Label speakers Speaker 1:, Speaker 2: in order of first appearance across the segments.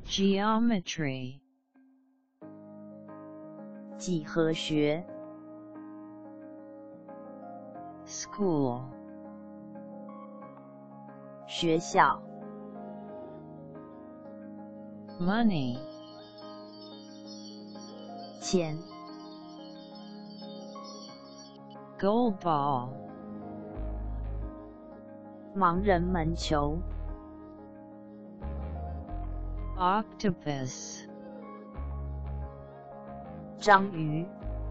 Speaker 1: Geometry
Speaker 2: 几何学
Speaker 1: School
Speaker 2: 学校
Speaker 1: Money
Speaker 2: 钱
Speaker 1: Goal ball
Speaker 2: 盲人门球
Speaker 1: Octopus
Speaker 2: 章鱼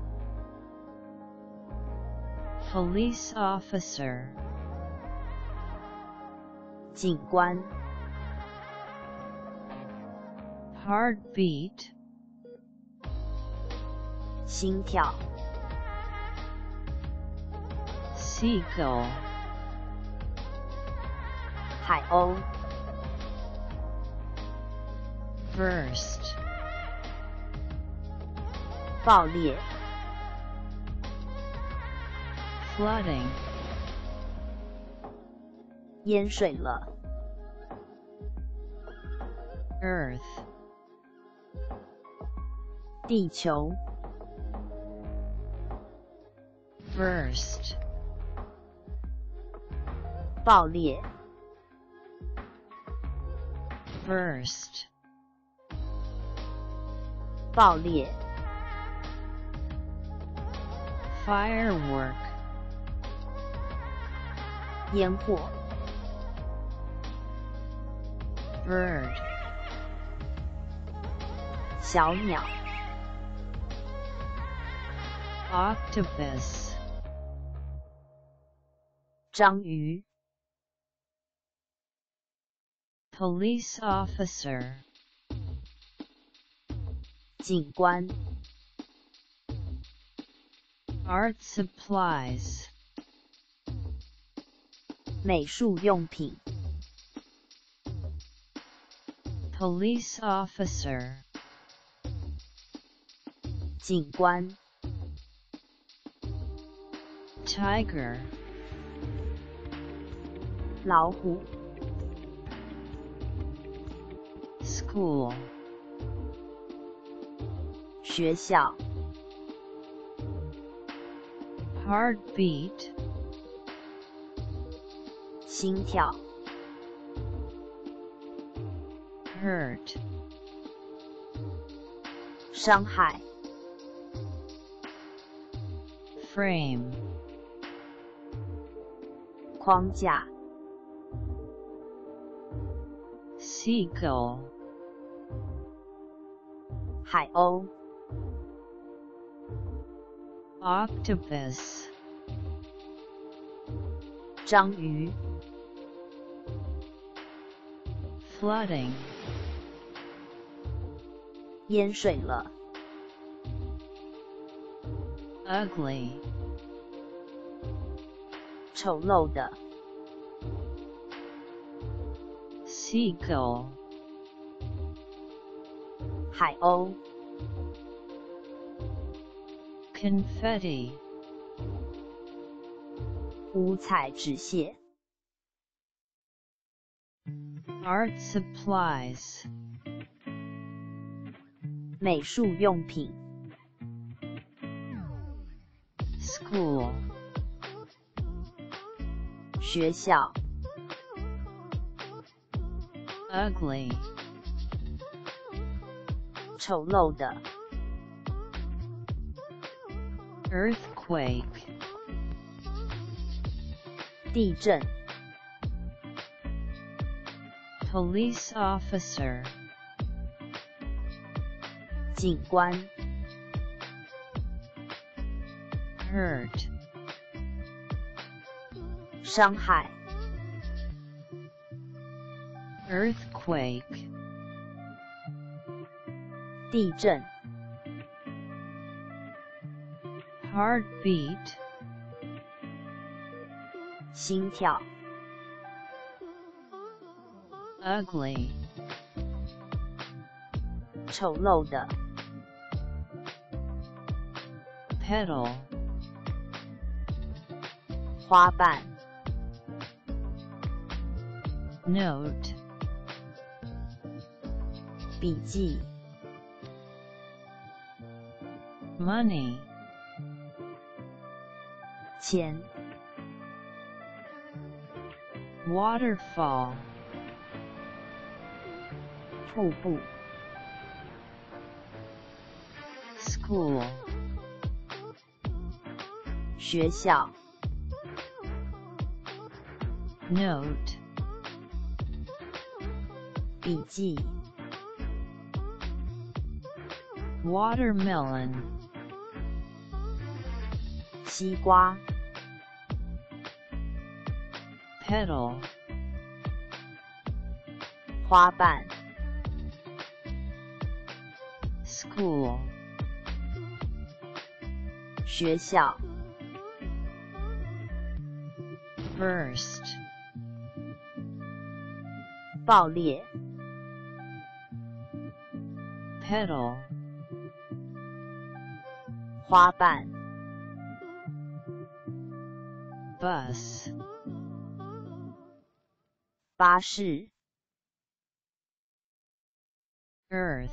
Speaker 1: Police officer
Speaker 2: 警官
Speaker 1: Heartbeat
Speaker 2: 心跳
Speaker 1: Seagull
Speaker 2: 海鸥
Speaker 1: Burst
Speaker 2: 爆裂
Speaker 1: Flooding
Speaker 2: 淹水了
Speaker 1: Earth
Speaker 2: 地球
Speaker 1: Burst
Speaker 2: 爆裂
Speaker 1: Burst
Speaker 2: 爆裂
Speaker 1: Firework
Speaker 2: 烟火
Speaker 1: Bird
Speaker 2: 小鸟
Speaker 1: Octopus
Speaker 2: 章鱼
Speaker 1: Police officer
Speaker 2: 警官
Speaker 1: Art supplies
Speaker 2: 美术用品
Speaker 1: Police officer
Speaker 2: 警官
Speaker 1: Tiger
Speaker 2: 老虎
Speaker 1: School
Speaker 2: 学校
Speaker 1: Heartbeat
Speaker 2: 心跳
Speaker 1: Hurt
Speaker 2: 伤害
Speaker 1: Frame
Speaker 2: 框架
Speaker 1: Seagull
Speaker 2: 海鸥
Speaker 1: Octopus
Speaker 2: 章鱼
Speaker 1: Flooding
Speaker 2: 淹水了
Speaker 1: Ugly
Speaker 2: 丑陋的
Speaker 1: Seagull
Speaker 2: 海鸥
Speaker 1: Confetti
Speaker 2: 五彩纸屑
Speaker 1: Art supplies
Speaker 2: 美术用品
Speaker 1: School
Speaker 2: 学校
Speaker 1: Ugly
Speaker 2: 丑陋的
Speaker 1: Earthquake
Speaker 2: 地震
Speaker 1: Police officer
Speaker 2: 警官
Speaker 1: Hurt
Speaker 2: 伤害
Speaker 1: Earthquake
Speaker 2: 地震
Speaker 1: Heartbeat
Speaker 2: 心跳
Speaker 1: Ugly
Speaker 2: 丑陋的
Speaker 1: Petal
Speaker 2: 花瓣
Speaker 1: Note
Speaker 2: 笔记
Speaker 1: money,
Speaker 2: 钱
Speaker 1: waterfall,
Speaker 2: 瀑布
Speaker 1: school,
Speaker 2: 学校
Speaker 1: note,
Speaker 2: 笔记
Speaker 1: watermelon,
Speaker 2: 西瓜
Speaker 1: petal,
Speaker 2: 花瓣
Speaker 1: school,
Speaker 2: 学校
Speaker 1: burst,
Speaker 2: 爆裂
Speaker 1: petal,
Speaker 2: 花瓣
Speaker 1: bus,
Speaker 2: 巴士
Speaker 1: earth,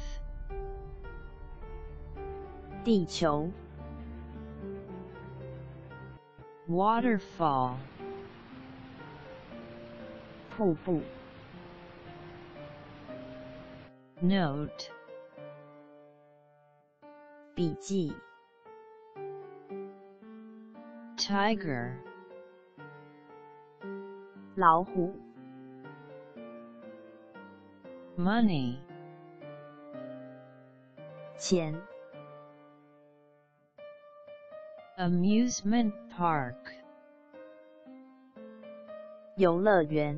Speaker 2: 地球
Speaker 1: waterfall,
Speaker 2: 瀑布
Speaker 1: note,
Speaker 2: 笔记
Speaker 1: tiger,
Speaker 2: 老虎
Speaker 1: money,
Speaker 2: 钱
Speaker 1: amusement park,
Speaker 2: 游乐园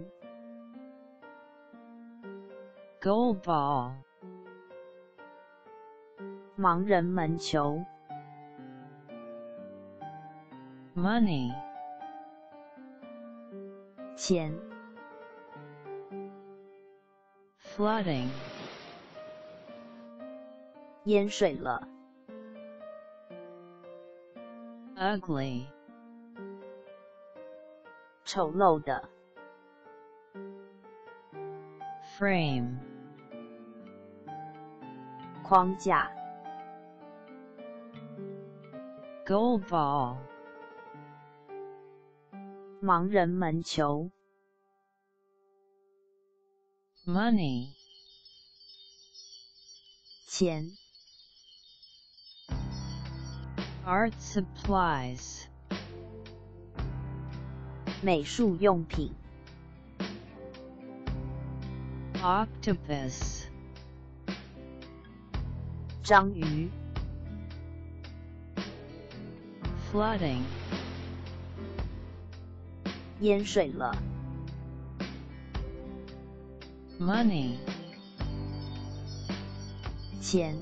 Speaker 1: goal ball,
Speaker 2: 盲人门球
Speaker 1: money,
Speaker 2: 钱
Speaker 1: flooding,
Speaker 2: 淹水了
Speaker 1: ugly,
Speaker 2: 丑陋的
Speaker 1: frame,
Speaker 2: 框架
Speaker 1: goal ball,
Speaker 2: 盲人门球
Speaker 1: money,
Speaker 2: 钱
Speaker 1: art supplies,
Speaker 2: 美术用品
Speaker 1: octopus,
Speaker 2: 章鱼
Speaker 1: flooding,
Speaker 2: 淹水了
Speaker 1: money,
Speaker 2: 钱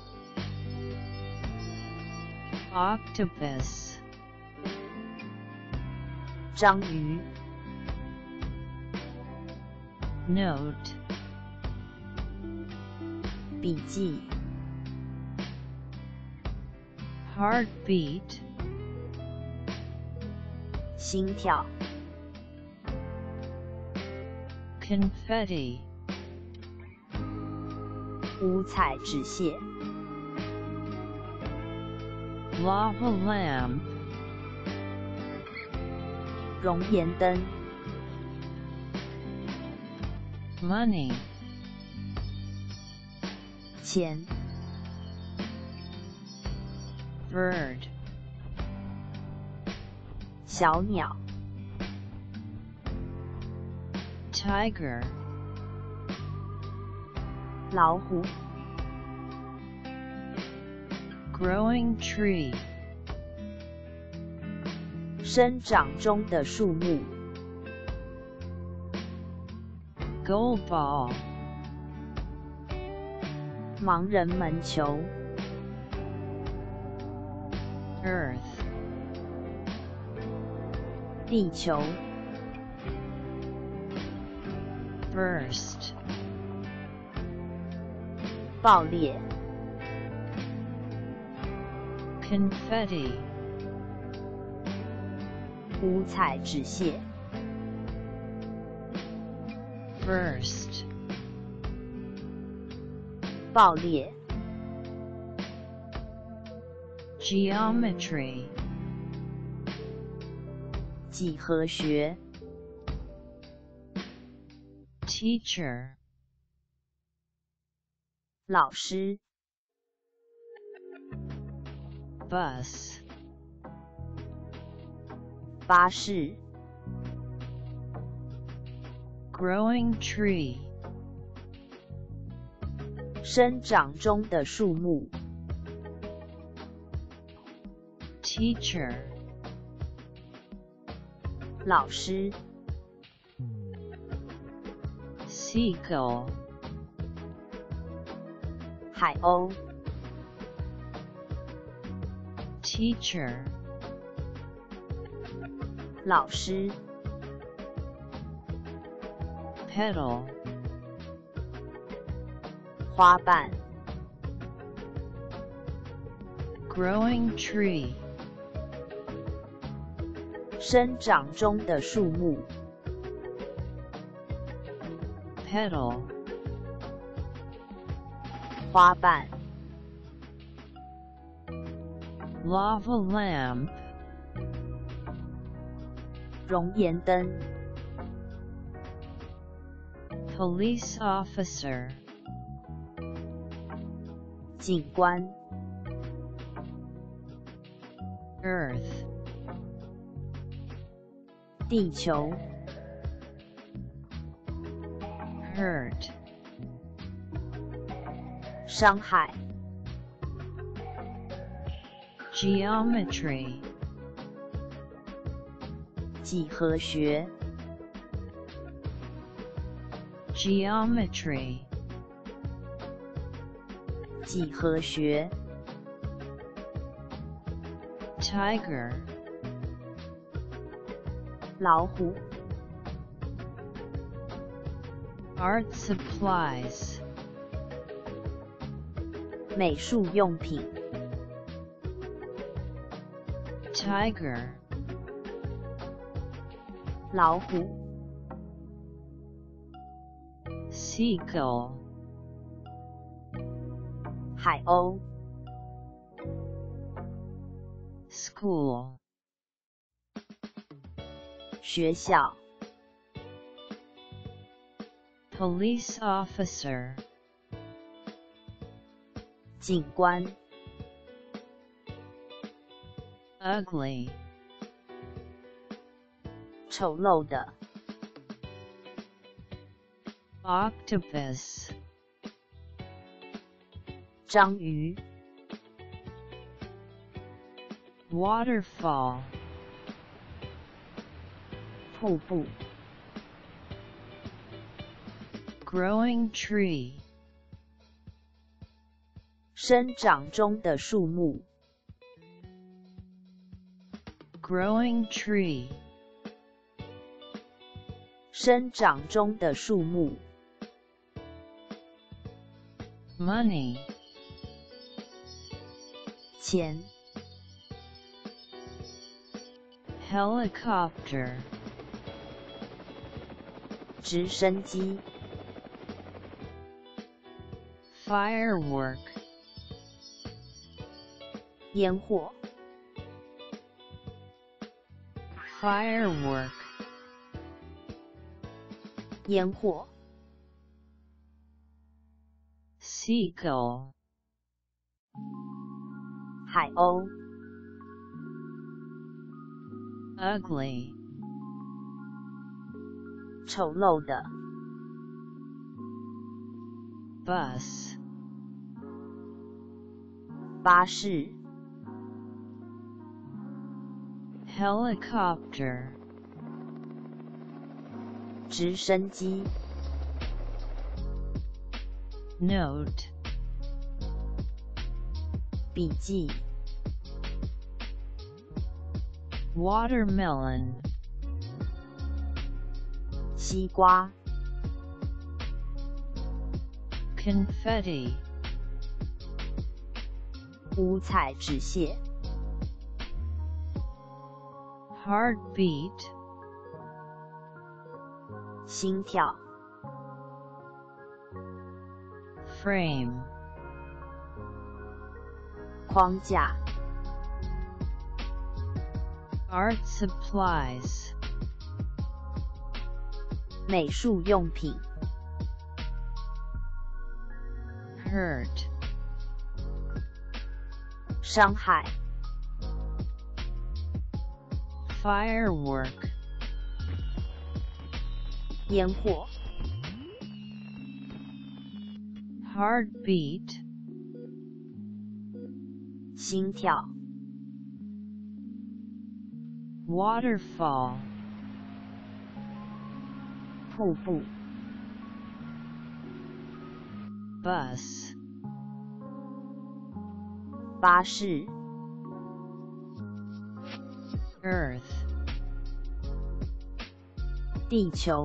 Speaker 1: octopus,
Speaker 2: 章鱼
Speaker 1: note,
Speaker 2: 笔记
Speaker 1: heartbeat,
Speaker 2: 心跳
Speaker 1: confetti,
Speaker 2: 五彩纸屑
Speaker 1: lava lamp,
Speaker 2: 熔岩灯
Speaker 1: money,
Speaker 2: 钱
Speaker 1: bird,
Speaker 2: 小鸟
Speaker 1: tiger,
Speaker 2: 老虎
Speaker 1: growing tree,
Speaker 2: 生长中的树木
Speaker 1: goal ball,
Speaker 2: 盲人门球
Speaker 1: earth,
Speaker 2: 地球
Speaker 1: burst,
Speaker 2: 爆裂
Speaker 1: confetti,
Speaker 2: 五彩纸屑
Speaker 1: burst,
Speaker 2: 爆裂，
Speaker 1: Geometry.
Speaker 2: 几何学，
Speaker 1: Teacher.
Speaker 2: 老师，
Speaker 1: Bus.
Speaker 2: 巴士，
Speaker 1: Growing tree.
Speaker 2: 生长中的树木，
Speaker 1: Teacher.
Speaker 2: 老师，
Speaker 1: Seagull.
Speaker 2: 海鸥，
Speaker 1: Teacher.
Speaker 2: 老师，
Speaker 1: Petal.
Speaker 2: 花瓣，
Speaker 1: Growing tree.
Speaker 2: 生长中的树木，
Speaker 1: Petal.
Speaker 2: 花瓣，
Speaker 1: Lava lamp.
Speaker 2: 熔岩灯，
Speaker 1: Police officer.
Speaker 2: 警官，
Speaker 1: Earth.
Speaker 2: 地球，
Speaker 1: Hurt.
Speaker 2: 伤害，
Speaker 1: Geometry.
Speaker 2: 几何学，
Speaker 1: Geometry.
Speaker 2: 几何学，
Speaker 1: Tiger.
Speaker 2: 老虎，
Speaker 1: Art supplies.
Speaker 2: 美术用品，
Speaker 1: Tiger.
Speaker 2: 老虎，
Speaker 1: Seagull.
Speaker 2: 海鸥，
Speaker 1: School.
Speaker 2: 学校，
Speaker 1: Police officer.
Speaker 2: 警官，
Speaker 1: Ugly.
Speaker 2: 丑陋的，
Speaker 1: Octopus.
Speaker 2: 章鱼，
Speaker 1: Waterfall.
Speaker 2: 瀑布，
Speaker 1: Growing tree.
Speaker 2: 生长中的树木，
Speaker 1: Growing tree.
Speaker 2: 生长中的树木，
Speaker 1: Money.
Speaker 2: 钱，
Speaker 1: Helicopter.
Speaker 2: 直升机，
Speaker 1: Firework.
Speaker 2: 烟火，
Speaker 1: Firework.
Speaker 2: 烟火，
Speaker 1: Seagull.
Speaker 2: 海鸥，
Speaker 1: Ugly.
Speaker 2: 丑陋的，
Speaker 1: Bus.
Speaker 2: 巴士，
Speaker 1: Helicopter.
Speaker 2: 直升机，
Speaker 1: Note.
Speaker 2: 笔记，
Speaker 1: Watermelon.
Speaker 2: 西瓜，
Speaker 1: Confetti.
Speaker 2: 五彩纸屑，
Speaker 1: Heartbeat.
Speaker 2: 心跳，
Speaker 1: Frame.
Speaker 2: 框架
Speaker 1: Art supplies.
Speaker 2: 美术用品
Speaker 1: Hurt.
Speaker 2: 伤害
Speaker 1: Firework.
Speaker 2: 烟火
Speaker 1: Heartbeat.
Speaker 2: 心跳
Speaker 1: Waterfall.
Speaker 2: 瀑布
Speaker 1: Bus.
Speaker 2: 巴士
Speaker 1: Earth.
Speaker 2: 地球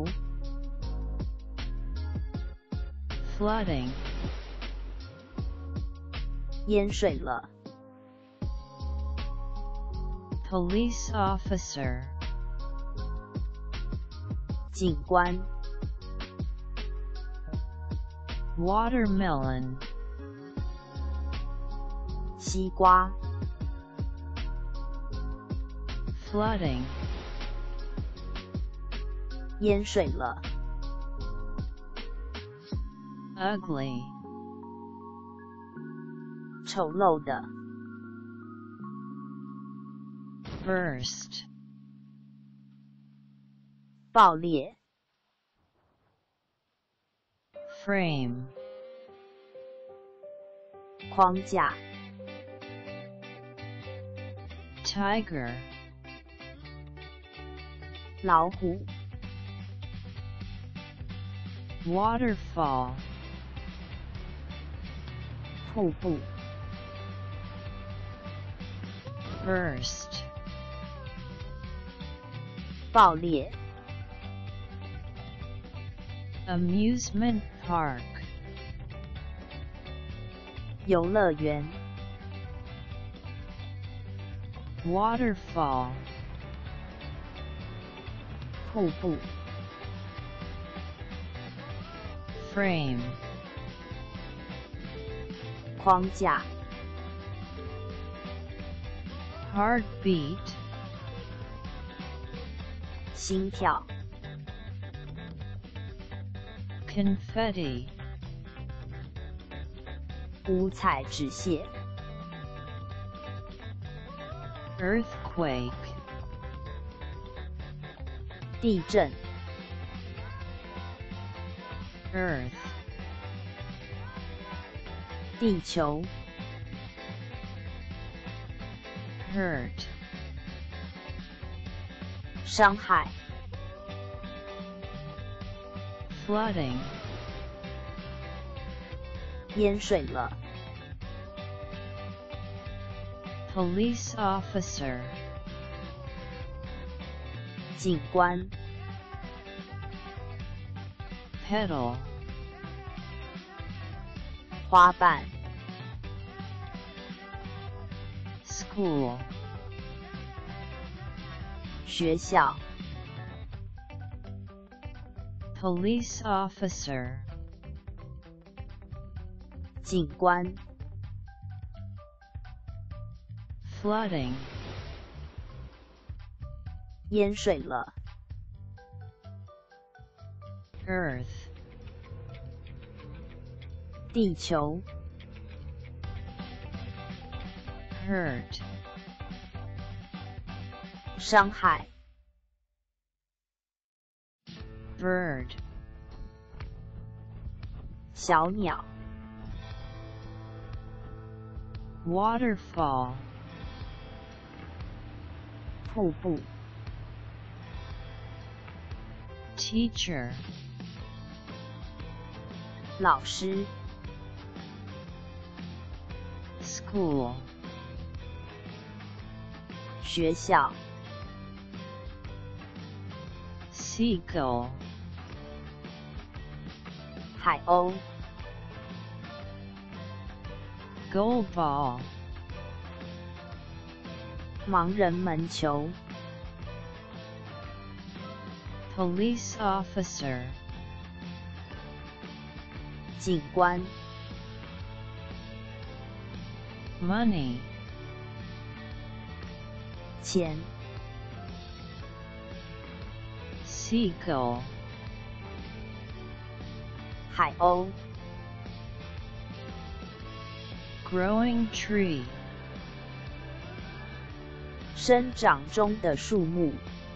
Speaker 1: Flooding.
Speaker 2: 淹水了
Speaker 1: Police officer.
Speaker 2: 警官
Speaker 1: Watermelon.
Speaker 2: 西瓜
Speaker 1: Flooding.
Speaker 2: 淹水了
Speaker 1: Ugly.
Speaker 2: 丑陋的
Speaker 1: Burst.
Speaker 2: 爆裂
Speaker 1: Frame.
Speaker 2: 框架
Speaker 1: Tiger.
Speaker 2: 老虎
Speaker 1: Waterfall.
Speaker 2: 瀑布
Speaker 1: Burst.
Speaker 2: 爆裂
Speaker 1: Amusement park.
Speaker 2: 游乐园
Speaker 1: Waterfall.
Speaker 2: 瀑布
Speaker 1: Frame.
Speaker 2: 框架
Speaker 1: Heartbeat.
Speaker 2: 心跳
Speaker 1: Confetti.
Speaker 2: 五彩纸屑
Speaker 1: Earthquake.
Speaker 2: 地震
Speaker 1: Earth.
Speaker 2: 地球
Speaker 1: Hurt.
Speaker 2: 伤害
Speaker 1: Flooding.
Speaker 2: 淹水了
Speaker 1: Police officer.
Speaker 2: 警官
Speaker 1: Pedal.
Speaker 2: 花瓣
Speaker 1: School.
Speaker 2: 学校
Speaker 1: Police officer.
Speaker 2: 警官
Speaker 1: Flooding.
Speaker 2: 淹水了
Speaker 1: Earth.
Speaker 2: 地球
Speaker 1: Hurt.
Speaker 2: 伤害
Speaker 1: Bird.
Speaker 2: 小鸟
Speaker 1: Waterfall.
Speaker 2: 瀑布
Speaker 1: Teacher.
Speaker 2: 老师
Speaker 1: School.
Speaker 2: 学校
Speaker 1: Seagull.
Speaker 2: 海鸥
Speaker 1: Goalball.
Speaker 2: 盲人门球
Speaker 1: Police officer.
Speaker 2: 警官
Speaker 1: money,
Speaker 2: 钱
Speaker 1: seagull,
Speaker 2: 海鸥
Speaker 1: growing tree,
Speaker 2: 生长中的树木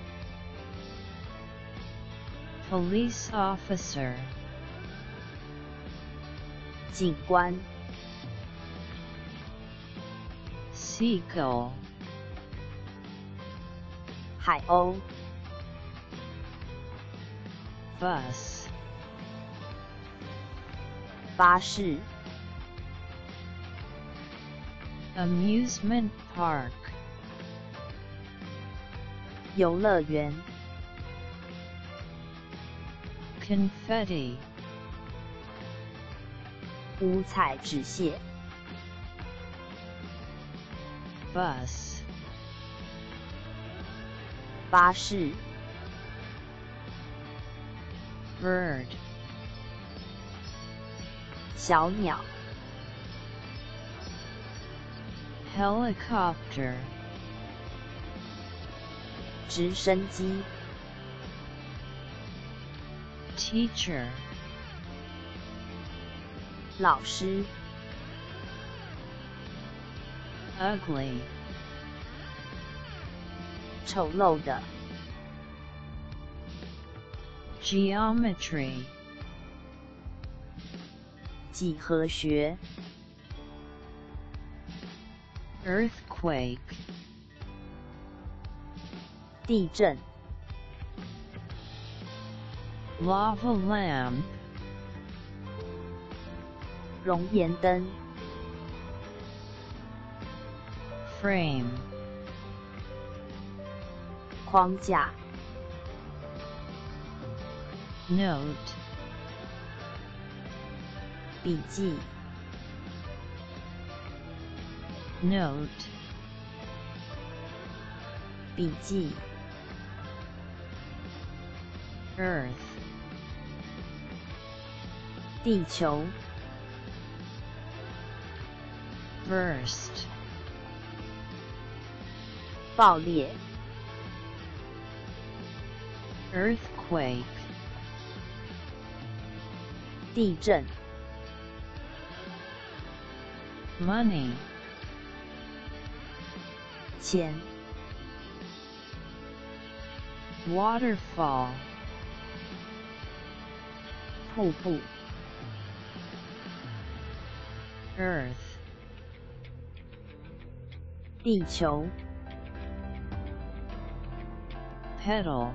Speaker 1: police officer,
Speaker 2: 警官
Speaker 1: seagull,
Speaker 2: 海鸥
Speaker 1: bus,
Speaker 2: 巴士
Speaker 1: amusement park,
Speaker 2: 游乐园
Speaker 1: confetti,
Speaker 2: 五彩纸屑
Speaker 1: bus,
Speaker 2: 巴士
Speaker 1: bird,
Speaker 2: 小鸟
Speaker 1: helicopter,
Speaker 2: 直升机
Speaker 1: teacher,
Speaker 2: 老师
Speaker 1: ugly,
Speaker 2: 丑陋的
Speaker 1: geometry,
Speaker 2: 几何学
Speaker 1: earthquake,
Speaker 2: 地震
Speaker 1: lava lamp,
Speaker 2: 熔岩灯
Speaker 1: frame,
Speaker 2: 框架
Speaker 1: note,
Speaker 2: 笔记
Speaker 1: note,
Speaker 2: 笔记
Speaker 1: earth,
Speaker 2: 地球
Speaker 1: burst,
Speaker 2: 爆裂
Speaker 1: earthquake,
Speaker 2: 地震
Speaker 1: money,
Speaker 2: 钱
Speaker 1: waterfall,
Speaker 2: 瀑布
Speaker 1: earth,
Speaker 2: 地球
Speaker 1: pedal,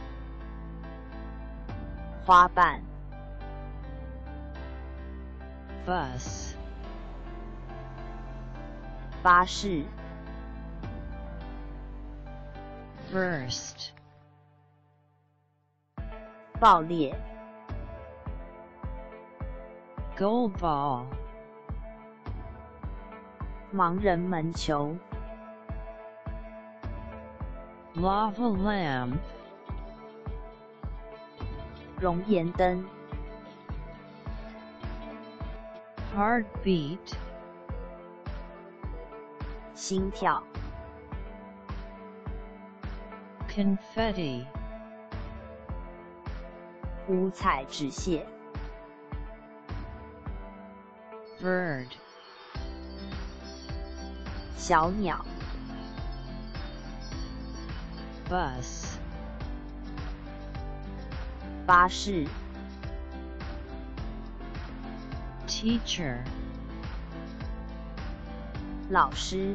Speaker 2: 花瓣
Speaker 1: bus,
Speaker 2: 巴士
Speaker 1: burst,
Speaker 2: 爆裂
Speaker 1: goal ball,
Speaker 2: 盲人门球
Speaker 1: lava lamp,
Speaker 2: 熔岩灯
Speaker 1: heartbeat,
Speaker 2: 心跳
Speaker 1: confetti,
Speaker 2: 五彩纸屑
Speaker 1: bird,
Speaker 2: 小鸟
Speaker 1: bus,
Speaker 2: 巴士
Speaker 1: teacher,
Speaker 2: 老师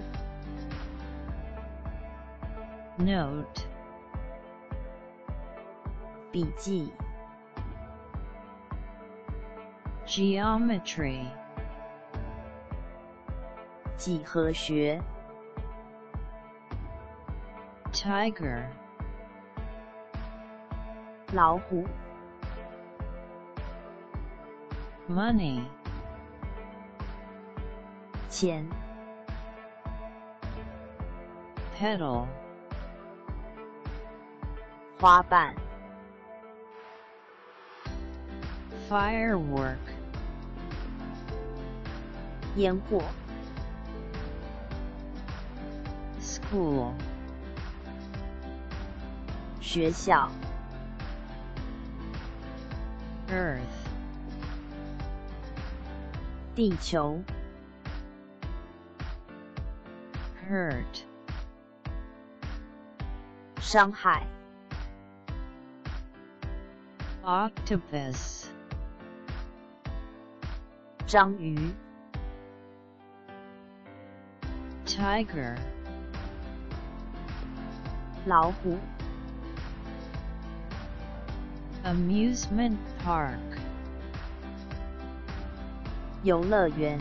Speaker 1: note,
Speaker 2: 笔记
Speaker 1: geometry,
Speaker 2: 几何学
Speaker 1: tiger,
Speaker 2: 老虎
Speaker 1: money,
Speaker 2: 钱
Speaker 1: pedal,
Speaker 2: 花瓣
Speaker 1: firework,
Speaker 2: 烟火
Speaker 1: School.
Speaker 2: 学校。
Speaker 1: Earth.
Speaker 2: 地球。
Speaker 1: Hurt.
Speaker 2: 伤害。
Speaker 1: Octopus.
Speaker 2: 章鱼。
Speaker 1: Tiger.
Speaker 2: 老虎。
Speaker 1: Amusement park.
Speaker 2: 游乐园。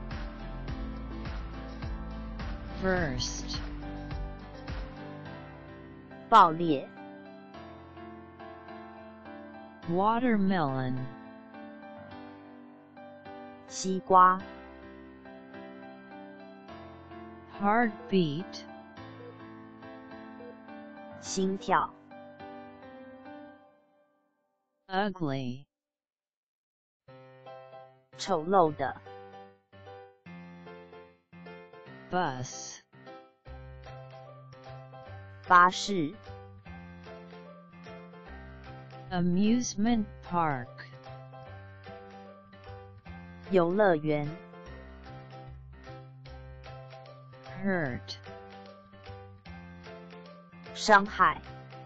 Speaker 1: First.
Speaker 2: 爆裂。
Speaker 1: Watermelon.
Speaker 2: 西瓜。
Speaker 1: Heartbeat.
Speaker 2: 心跳。
Speaker 1: Ugly.
Speaker 2: 丑陋的。
Speaker 1: Bus.
Speaker 2: 巴士。
Speaker 1: Amusement park.
Speaker 2: 游乐园。
Speaker 1: Hurt.
Speaker 2: 伤害。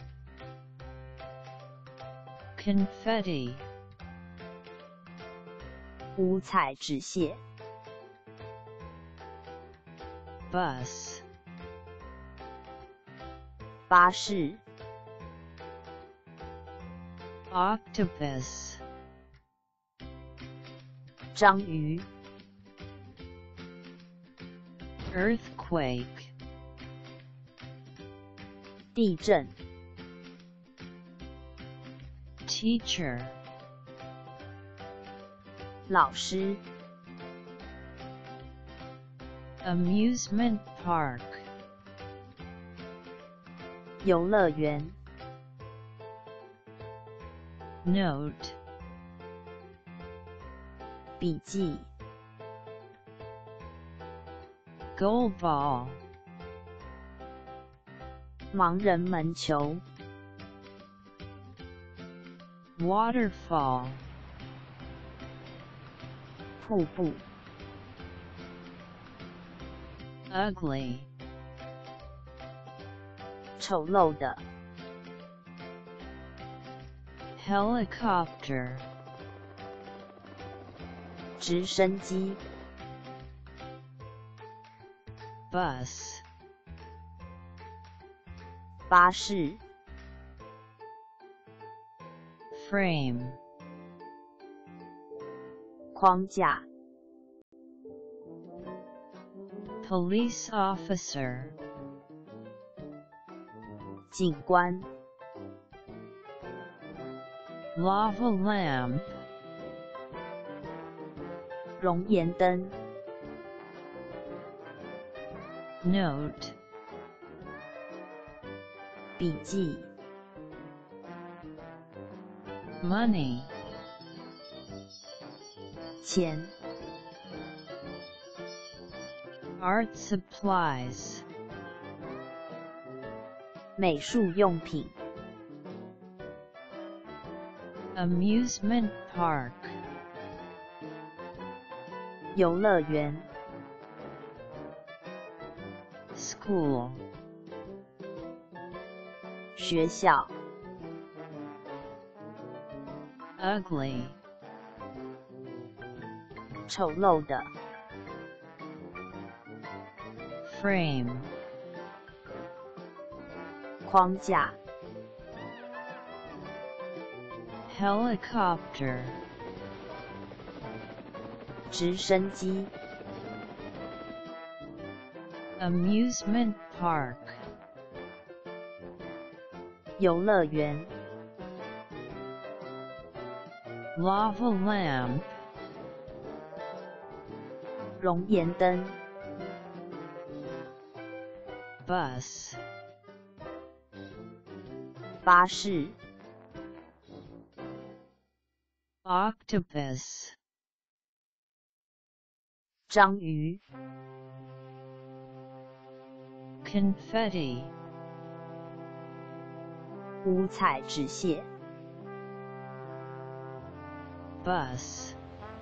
Speaker 1: Confetti.
Speaker 2: 五彩纸屑。
Speaker 1: Bus.
Speaker 2: 巴士。
Speaker 1: Octopus.
Speaker 2: 章鱼。
Speaker 1: Earthquake.
Speaker 2: 地震。
Speaker 1: Teacher.
Speaker 2: 老师。
Speaker 1: Amusement park.
Speaker 2: 游乐园。
Speaker 1: Note.
Speaker 2: 笔记。
Speaker 1: Goal ball.
Speaker 2: 盲人门球。
Speaker 1: Waterfall.
Speaker 2: 瀑布。
Speaker 1: Ugly.
Speaker 2: 丑陋的。
Speaker 1: Helicopter.
Speaker 2: 直升机。
Speaker 1: Bus.
Speaker 2: 巴士。
Speaker 1: Frame.
Speaker 2: 框架。
Speaker 1: Police officer.
Speaker 2: 警官。
Speaker 1: Lava lamp.
Speaker 2: 熔岩灯。
Speaker 1: Note.
Speaker 2: 笔记。
Speaker 1: Money.
Speaker 2: 钱。
Speaker 1: Art supplies.
Speaker 2: 美术用品。
Speaker 1: Amusement park.
Speaker 2: 游乐园。
Speaker 1: School.
Speaker 2: 学校。
Speaker 1: Ugly.
Speaker 2: 丑陋的。
Speaker 1: Frame.
Speaker 2: 框架。
Speaker 1: Helicopter.
Speaker 2: 直升机。
Speaker 1: Amusement park.
Speaker 2: 游乐园。
Speaker 1: Lava lamp.
Speaker 2: 熔岩灯。
Speaker 1: Bus.
Speaker 2: 巴士。
Speaker 1: Octopus.
Speaker 2: 章鱼。
Speaker 1: confetti,
Speaker 2: 五彩纸屑，
Speaker 1: bus,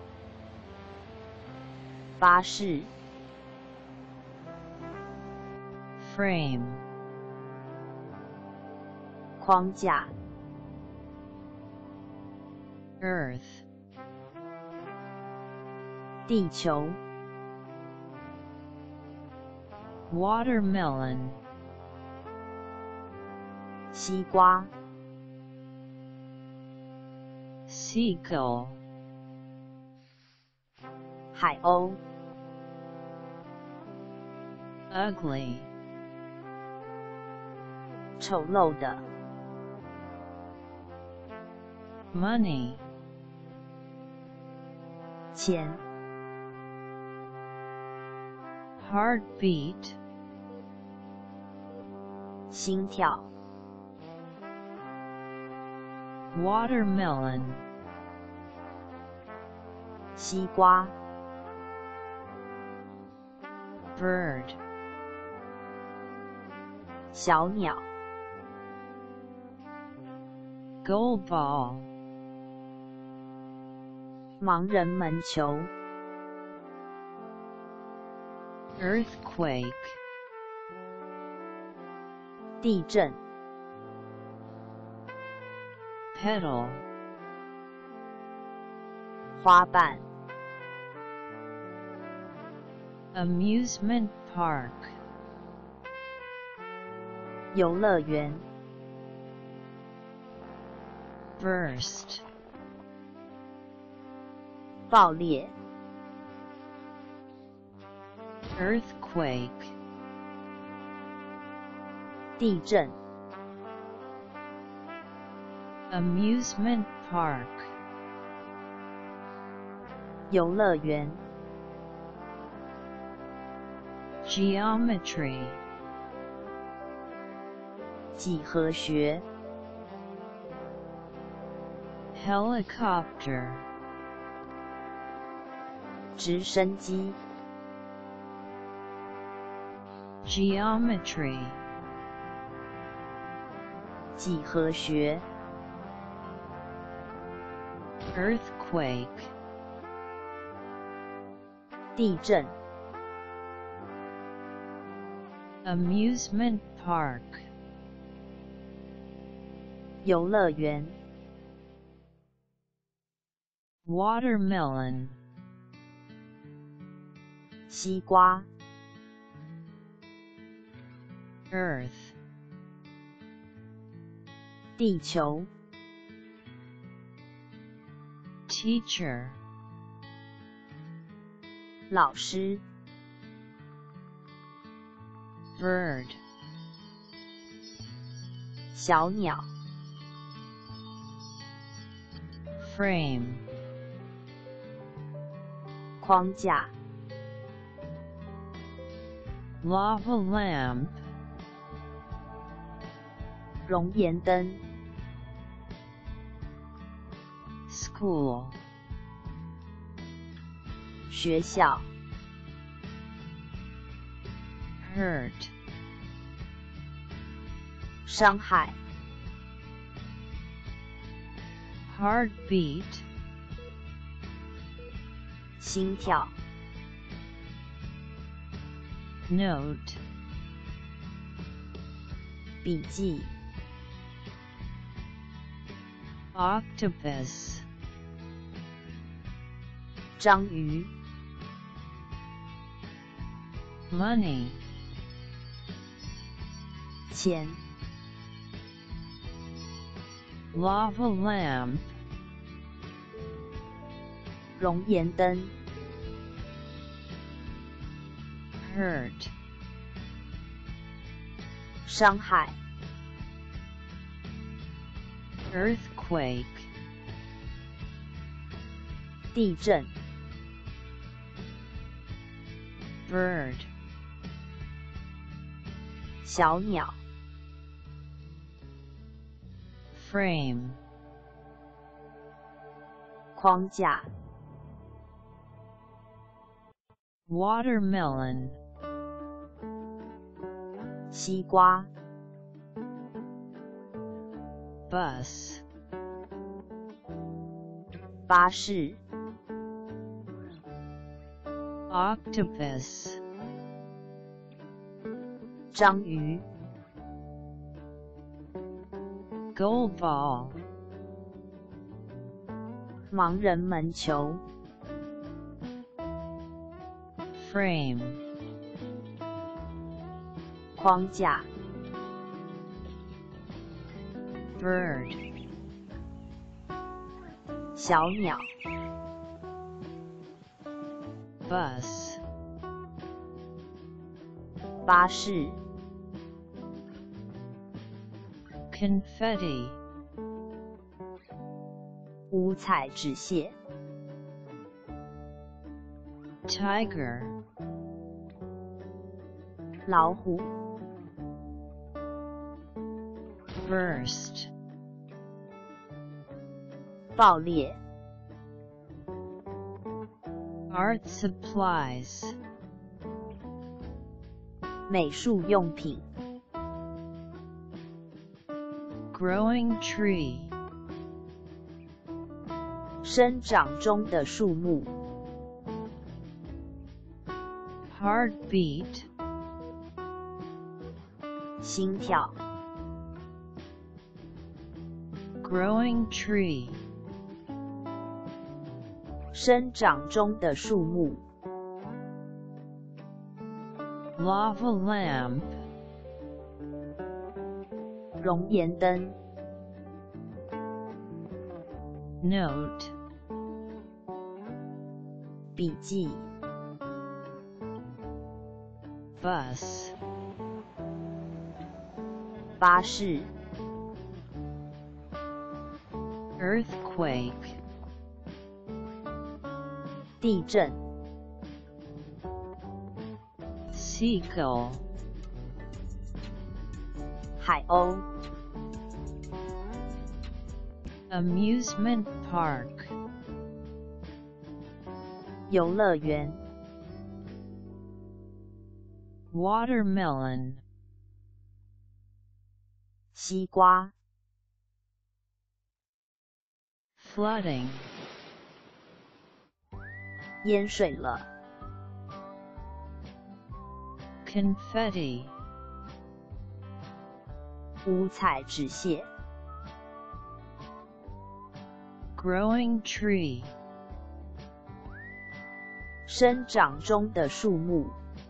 Speaker 2: 巴士，
Speaker 1: frame,
Speaker 2: 框架，
Speaker 1: earth,
Speaker 2: 地球，
Speaker 1: watermelon,
Speaker 2: 西瓜，
Speaker 1: seagull,
Speaker 2: 海鸥，
Speaker 1: ugly,
Speaker 2: 丑陋的，
Speaker 1: money,
Speaker 2: 钱，
Speaker 1: heartbeat,
Speaker 2: 心跳，
Speaker 1: watermelon,
Speaker 2: 西瓜，
Speaker 1: bird,
Speaker 2: 小鸟，
Speaker 1: goal ball,
Speaker 2: 盲人门球，
Speaker 1: earthquake,
Speaker 2: 地震，
Speaker 1: pedal,
Speaker 2: 花瓣，
Speaker 1: amusement park,
Speaker 2: 游乐园，
Speaker 1: burst,
Speaker 2: 爆裂，
Speaker 1: earthquake,
Speaker 2: 地震，
Speaker 1: amusement park,
Speaker 2: 游乐园，
Speaker 1: geometry,
Speaker 2: 几何学，
Speaker 1: helicopter,
Speaker 2: 直升机，
Speaker 1: geometry,
Speaker 2: 几何学，
Speaker 1: earthquake,
Speaker 2: 地震，
Speaker 1: amusement park,
Speaker 2: 游乐园，
Speaker 1: watermelon,
Speaker 2: 西瓜，
Speaker 1: earth,
Speaker 2: 地球，
Speaker 1: teacher,
Speaker 2: 老师，
Speaker 1: bird,
Speaker 2: 小鸟，
Speaker 1: frame,
Speaker 2: 框架，
Speaker 1: lava lamp,
Speaker 2: 熔岩灯，
Speaker 1: school,
Speaker 2: 学校，
Speaker 1: hurt,
Speaker 2: 伤害，
Speaker 1: heartbeat,
Speaker 2: 心跳，
Speaker 1: note,
Speaker 2: 笔记，
Speaker 1: octopus,
Speaker 2: 章鱼，
Speaker 1: money,
Speaker 2: 钱，
Speaker 1: lava lamp,
Speaker 2: 熔岩灯，
Speaker 1: hurt,
Speaker 2: 伤害，
Speaker 1: earthquake,
Speaker 2: 地震，
Speaker 1: bird,
Speaker 2: 小鸟，
Speaker 1: frame,
Speaker 2: 框架，
Speaker 1: watermelon,
Speaker 2: 西瓜。
Speaker 1: bus,
Speaker 2: 巴士。
Speaker 1: octopus,
Speaker 2: 章鱼。
Speaker 1: goal ball,
Speaker 2: 盲人门球。
Speaker 1: frame,
Speaker 2: 框架。
Speaker 1: bird,
Speaker 2: 小鸟。
Speaker 1: bus,
Speaker 2: 巴士。
Speaker 1: confetti,
Speaker 2: 五彩纸屑。
Speaker 1: tiger,
Speaker 2: 老虎。
Speaker 1: burst,
Speaker 2: 爆裂。
Speaker 1: art supplies,
Speaker 2: 美术用品。
Speaker 1: growing tree,
Speaker 2: 生长中的树木。
Speaker 1: heartbeat,
Speaker 2: 心跳。
Speaker 1: growing tree,
Speaker 2: 生长中的树木。
Speaker 1: lava lamp,
Speaker 2: 熔岩灯。
Speaker 1: note,
Speaker 2: 笔记。
Speaker 1: bus,
Speaker 2: 巴士。
Speaker 1: earthquake,
Speaker 2: 地震。
Speaker 1: seagull,
Speaker 2: 海鸥。
Speaker 1: amusement park,
Speaker 2: 游乐园。
Speaker 1: watermelon,
Speaker 2: 西瓜。
Speaker 1: flooding,
Speaker 2: 淹水了。
Speaker 1: confetti,
Speaker 2: 五彩纸屑。
Speaker 1: growing tree,
Speaker 2: 生长中的树木。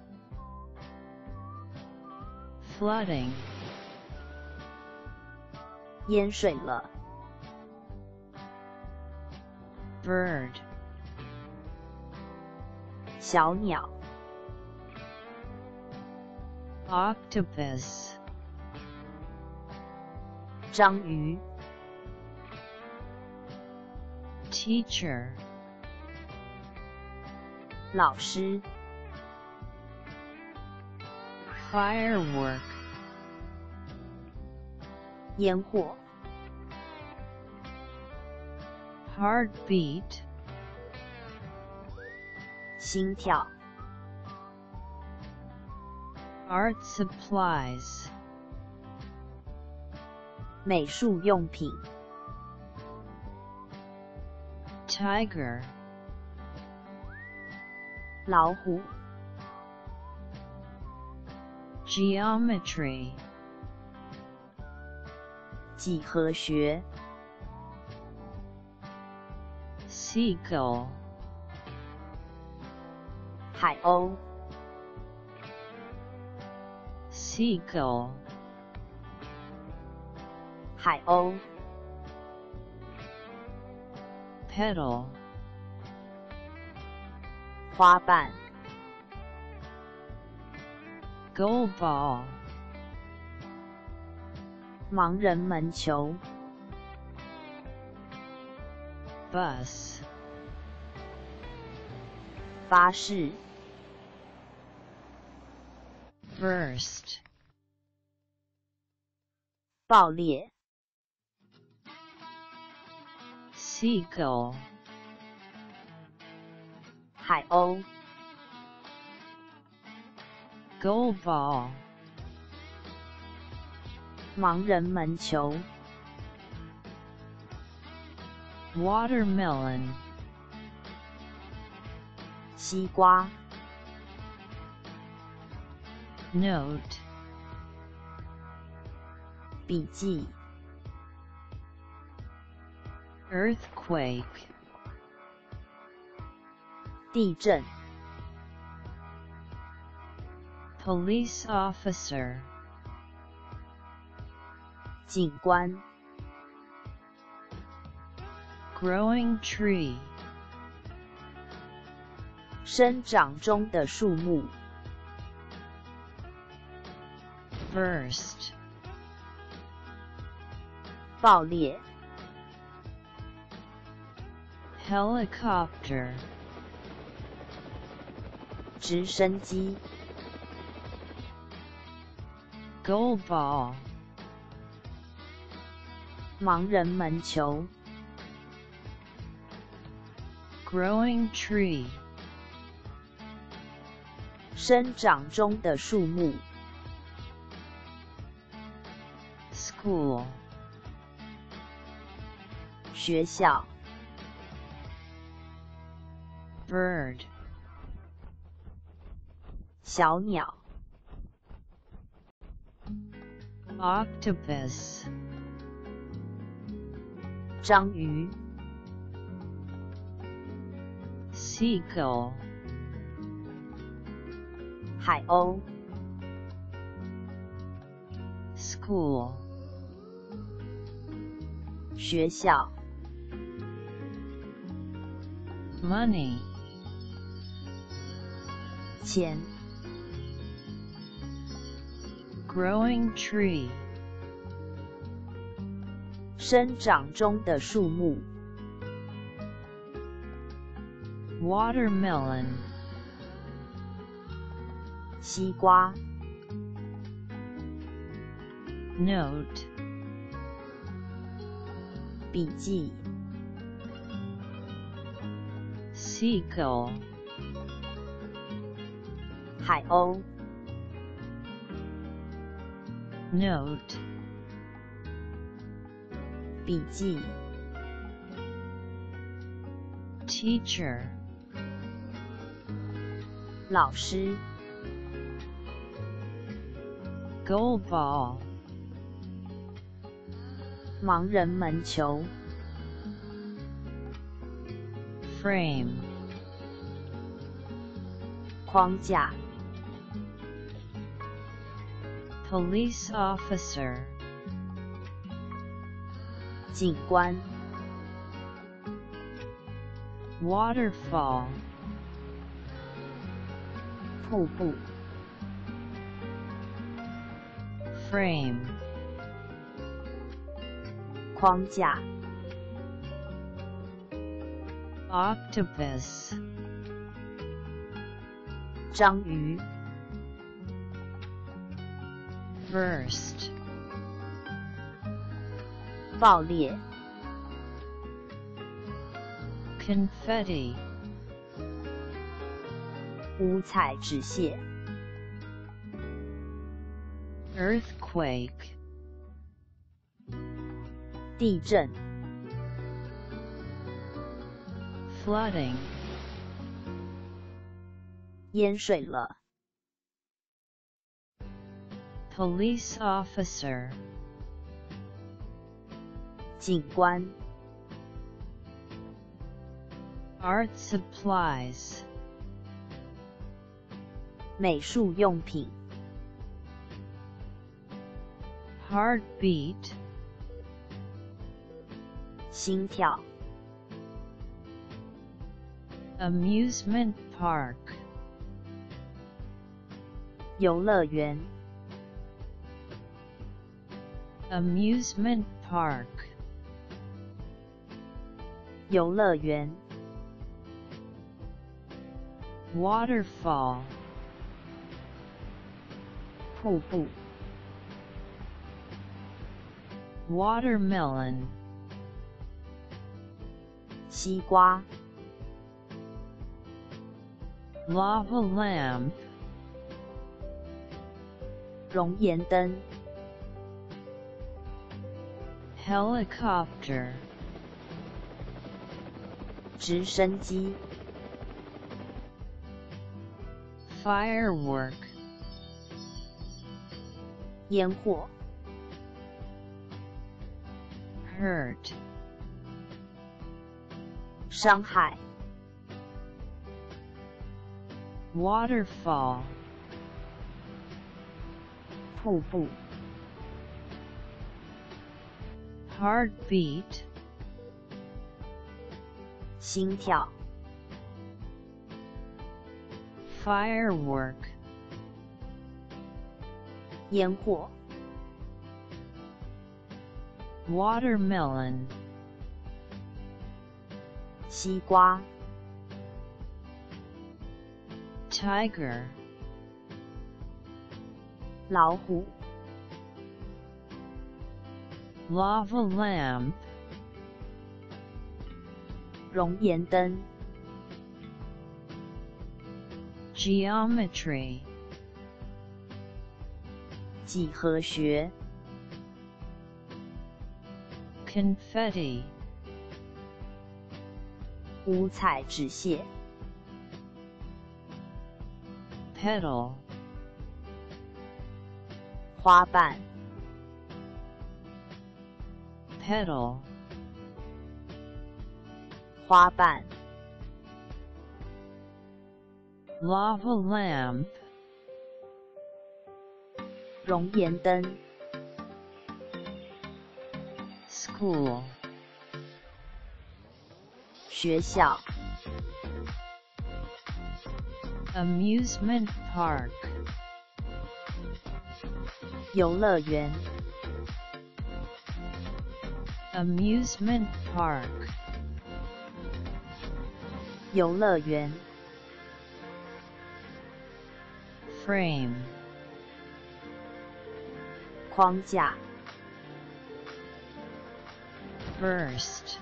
Speaker 1: flooding,
Speaker 2: 淹水了。
Speaker 1: bird,
Speaker 2: 小鸟。
Speaker 1: octopus,
Speaker 2: 章鱼。
Speaker 1: teacher,
Speaker 2: 老师。
Speaker 1: firework,
Speaker 2: 烟火。
Speaker 1: heartbeat,
Speaker 2: 心跳。
Speaker 1: art supplies,
Speaker 2: 美术用品。
Speaker 1: tiger,
Speaker 2: 老虎。
Speaker 1: geometry,
Speaker 2: 几何学。
Speaker 1: seagull,
Speaker 2: 海鸥。
Speaker 1: seagull,
Speaker 2: 海鸥。
Speaker 1: petal,
Speaker 2: 花瓣。
Speaker 1: goal ball,
Speaker 2: 盲人门球。
Speaker 1: bus,
Speaker 2: 巴士。
Speaker 1: burst,
Speaker 2: 爆裂。
Speaker 1: seagull,
Speaker 2: 海鸥。
Speaker 1: goal ball,
Speaker 2: 盲人门球
Speaker 1: watermelon,
Speaker 2: 西瓜
Speaker 1: note,
Speaker 2: 笔记
Speaker 1: earthquake,
Speaker 2: 地震
Speaker 1: police officer,
Speaker 2: 警官
Speaker 1: growing tree,
Speaker 2: 生长中的树木
Speaker 1: burst,
Speaker 2: 爆裂
Speaker 1: helicopter,
Speaker 2: 直升机
Speaker 1: goal ball,
Speaker 2: 盲人门球
Speaker 1: growing tree,
Speaker 2: 生长中的树木
Speaker 1: school,
Speaker 2: 学校
Speaker 1: bird,
Speaker 2: 小鸟
Speaker 1: octopus,
Speaker 2: 章鱼
Speaker 1: seagull,
Speaker 2: 海鸥
Speaker 1: school,
Speaker 2: 学校
Speaker 1: money,
Speaker 2: 钱
Speaker 1: growing tree,
Speaker 2: 生长中的树木
Speaker 1: watermelon,
Speaker 2: 西瓜
Speaker 1: note,
Speaker 2: 笔记
Speaker 1: seagull,
Speaker 2: 海鸥
Speaker 1: note,
Speaker 2: 笔记
Speaker 1: teacher,
Speaker 2: 老师
Speaker 1: goal ball,
Speaker 2: 盲人门球
Speaker 1: frame,
Speaker 2: 框架
Speaker 1: police officer,
Speaker 2: 警官
Speaker 1: waterfall,
Speaker 2: 瀑布
Speaker 1: frame,
Speaker 2: 框架
Speaker 1: octopus,
Speaker 2: 章鱼
Speaker 1: burst,
Speaker 2: 爆裂
Speaker 1: confetti,
Speaker 2: 五彩纸屑
Speaker 1: earthquake,
Speaker 2: 地震
Speaker 1: flooding,
Speaker 2: 淹水了
Speaker 1: police officer,
Speaker 2: 警官
Speaker 1: art supplies,
Speaker 2: 美术用品
Speaker 1: heartbeat,
Speaker 2: 心跳
Speaker 1: amusement park,
Speaker 2: 游乐园
Speaker 1: amusement park,
Speaker 2: 游乐园
Speaker 1: waterfall,
Speaker 2: 瀑布
Speaker 1: watermelon,
Speaker 2: 西瓜
Speaker 1: lava lamp,
Speaker 2: 熔岩灯
Speaker 1: helicopter,
Speaker 2: 直升机
Speaker 1: firework,
Speaker 2: 烟火
Speaker 1: hurt,
Speaker 2: 伤害
Speaker 1: waterfall,
Speaker 2: 瀑布
Speaker 1: heartbeat,
Speaker 2: 心跳
Speaker 1: firework,
Speaker 2: 烟火
Speaker 1: watermelon,
Speaker 2: 西瓜
Speaker 1: tiger,
Speaker 2: 老虎
Speaker 1: lava lamp,
Speaker 2: 熔岩灯
Speaker 1: geometry,
Speaker 2: 几何学
Speaker 1: confetti,
Speaker 2: 五彩纸屑
Speaker 1: petal,
Speaker 2: 花瓣
Speaker 1: petal,
Speaker 2: 花瓣
Speaker 1: lava lamp,
Speaker 2: 熔岩灯
Speaker 1: school,
Speaker 2: 学校
Speaker 1: amusement park,
Speaker 2: 游乐园
Speaker 1: amusement park,
Speaker 2: 游乐园
Speaker 1: frame,
Speaker 2: 框架
Speaker 1: burst,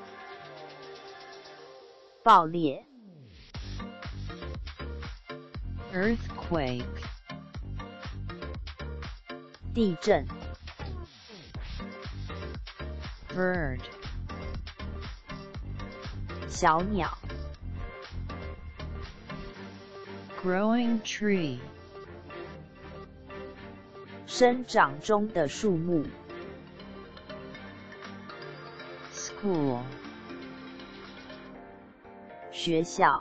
Speaker 2: 爆裂
Speaker 1: earthquake,
Speaker 2: 地震
Speaker 1: bird,
Speaker 2: 小鸟
Speaker 1: growing tree,
Speaker 2: 生长中的树木
Speaker 1: school,
Speaker 2: 学校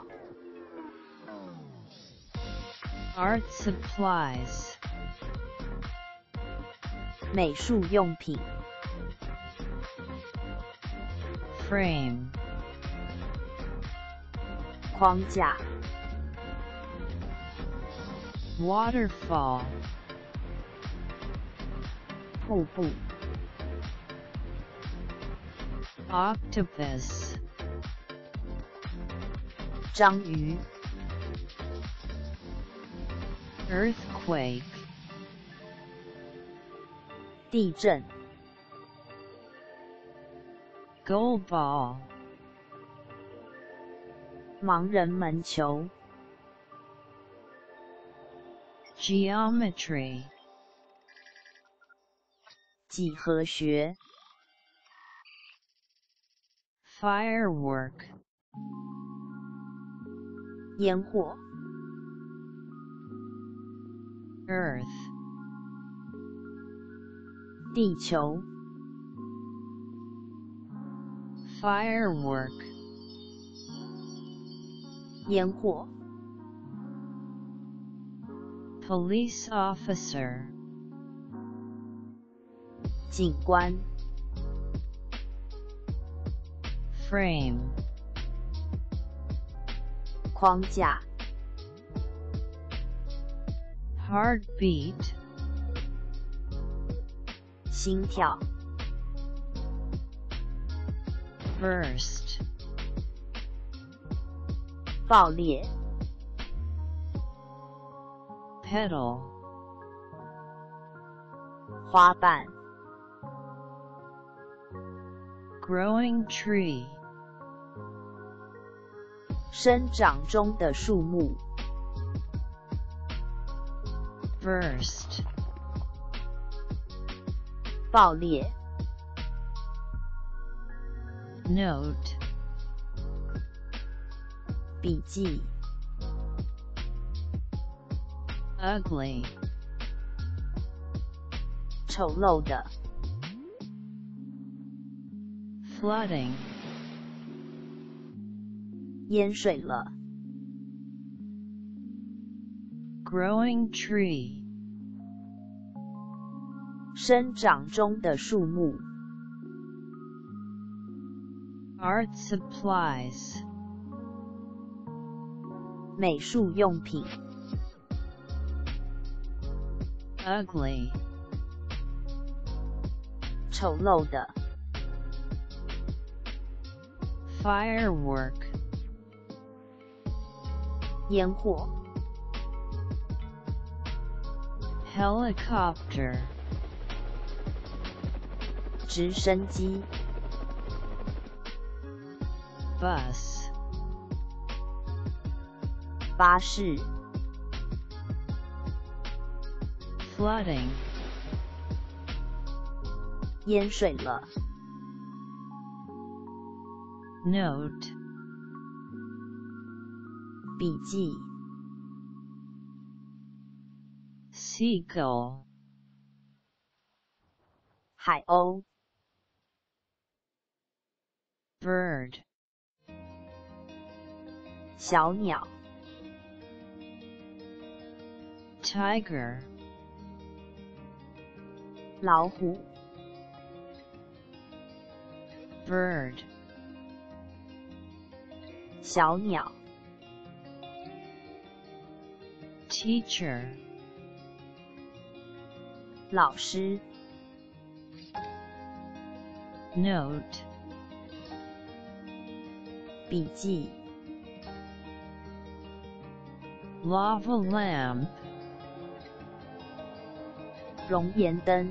Speaker 1: art supplies,
Speaker 2: 美术用品
Speaker 1: frame,
Speaker 2: 框架
Speaker 1: waterfall,
Speaker 2: 瀑布
Speaker 1: octopus,
Speaker 2: 章鱼
Speaker 1: earthquake,
Speaker 2: 地震
Speaker 1: goal ball,
Speaker 2: 盲人门球
Speaker 1: geometry,
Speaker 2: 几何学
Speaker 1: firework,
Speaker 2: 烟火
Speaker 1: earth,
Speaker 2: 地球
Speaker 1: firework,
Speaker 2: 烟火
Speaker 1: police officer,
Speaker 2: 警官
Speaker 1: frame,
Speaker 2: 框架
Speaker 1: heartbeat,
Speaker 2: 心跳
Speaker 1: burst,
Speaker 2: 爆裂
Speaker 1: petal,
Speaker 2: 花瓣
Speaker 1: growing tree,
Speaker 2: 生长中的树木
Speaker 1: burst,
Speaker 2: 爆裂
Speaker 1: Note.
Speaker 2: 笔记
Speaker 1: Ugly.
Speaker 2: 丑陋的
Speaker 1: Flooding.
Speaker 2: 淹水了
Speaker 1: Growing tree.
Speaker 2: 生长中的树木
Speaker 1: Art supplies.
Speaker 2: 美术用品
Speaker 1: Ugly.
Speaker 2: 丑陋的
Speaker 1: Firework.
Speaker 2: 烟火
Speaker 1: Helicopter.
Speaker 2: 直升机
Speaker 1: Bus.
Speaker 2: 巴士
Speaker 1: Flooding.
Speaker 2: 淹水了
Speaker 1: Note.
Speaker 2: 笔记
Speaker 1: Seagull.
Speaker 2: 海鸥
Speaker 1: Bird.
Speaker 2: 小鸟
Speaker 1: Tiger.
Speaker 2: 老虎
Speaker 1: Bird.
Speaker 2: 小鸟
Speaker 1: Teacher.
Speaker 2: 老师
Speaker 1: Note.
Speaker 2: 笔记
Speaker 1: Lava lamp.
Speaker 2: 熔岩灯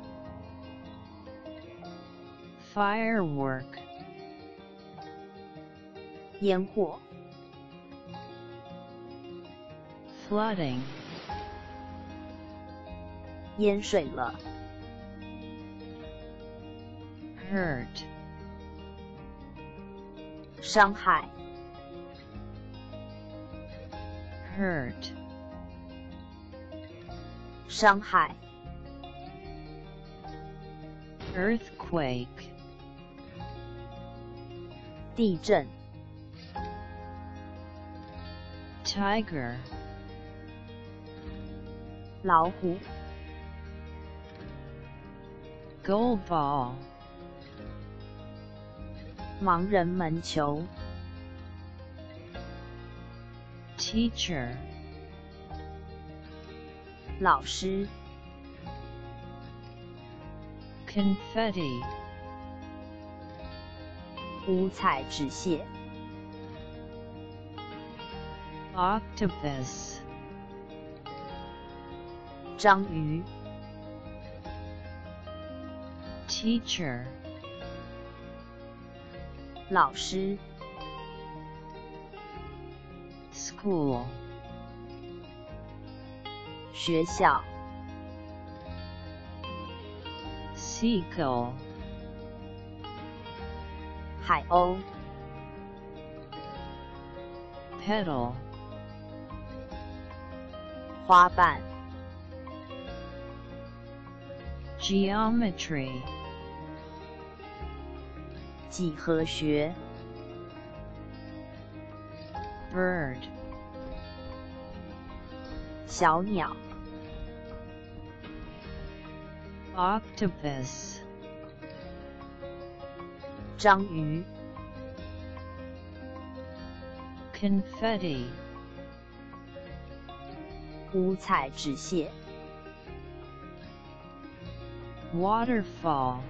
Speaker 1: Firework.
Speaker 2: 烟火
Speaker 1: Flooding.
Speaker 2: 淹水了
Speaker 1: Hurt.
Speaker 2: 伤害
Speaker 1: Hurt.
Speaker 2: 伤害
Speaker 1: Earthquake.
Speaker 2: 地震
Speaker 1: Tiger.
Speaker 2: 老虎
Speaker 1: Goal ball.
Speaker 2: 盲人门球
Speaker 1: Teacher.
Speaker 2: 老师
Speaker 1: Confetti.
Speaker 2: 五彩纸屑
Speaker 1: Octopus.
Speaker 2: 章鱼
Speaker 1: Teacher.
Speaker 2: 老师
Speaker 1: School.
Speaker 2: 学校
Speaker 1: Seagull.
Speaker 2: 海鸥
Speaker 1: Petal.
Speaker 2: 花瓣
Speaker 1: Geometry.
Speaker 2: 几何学
Speaker 1: Bird.
Speaker 2: 小鸟
Speaker 1: Octopus.
Speaker 2: 章鱼
Speaker 1: Confetti.
Speaker 2: 五彩纸屑
Speaker 1: Waterfall.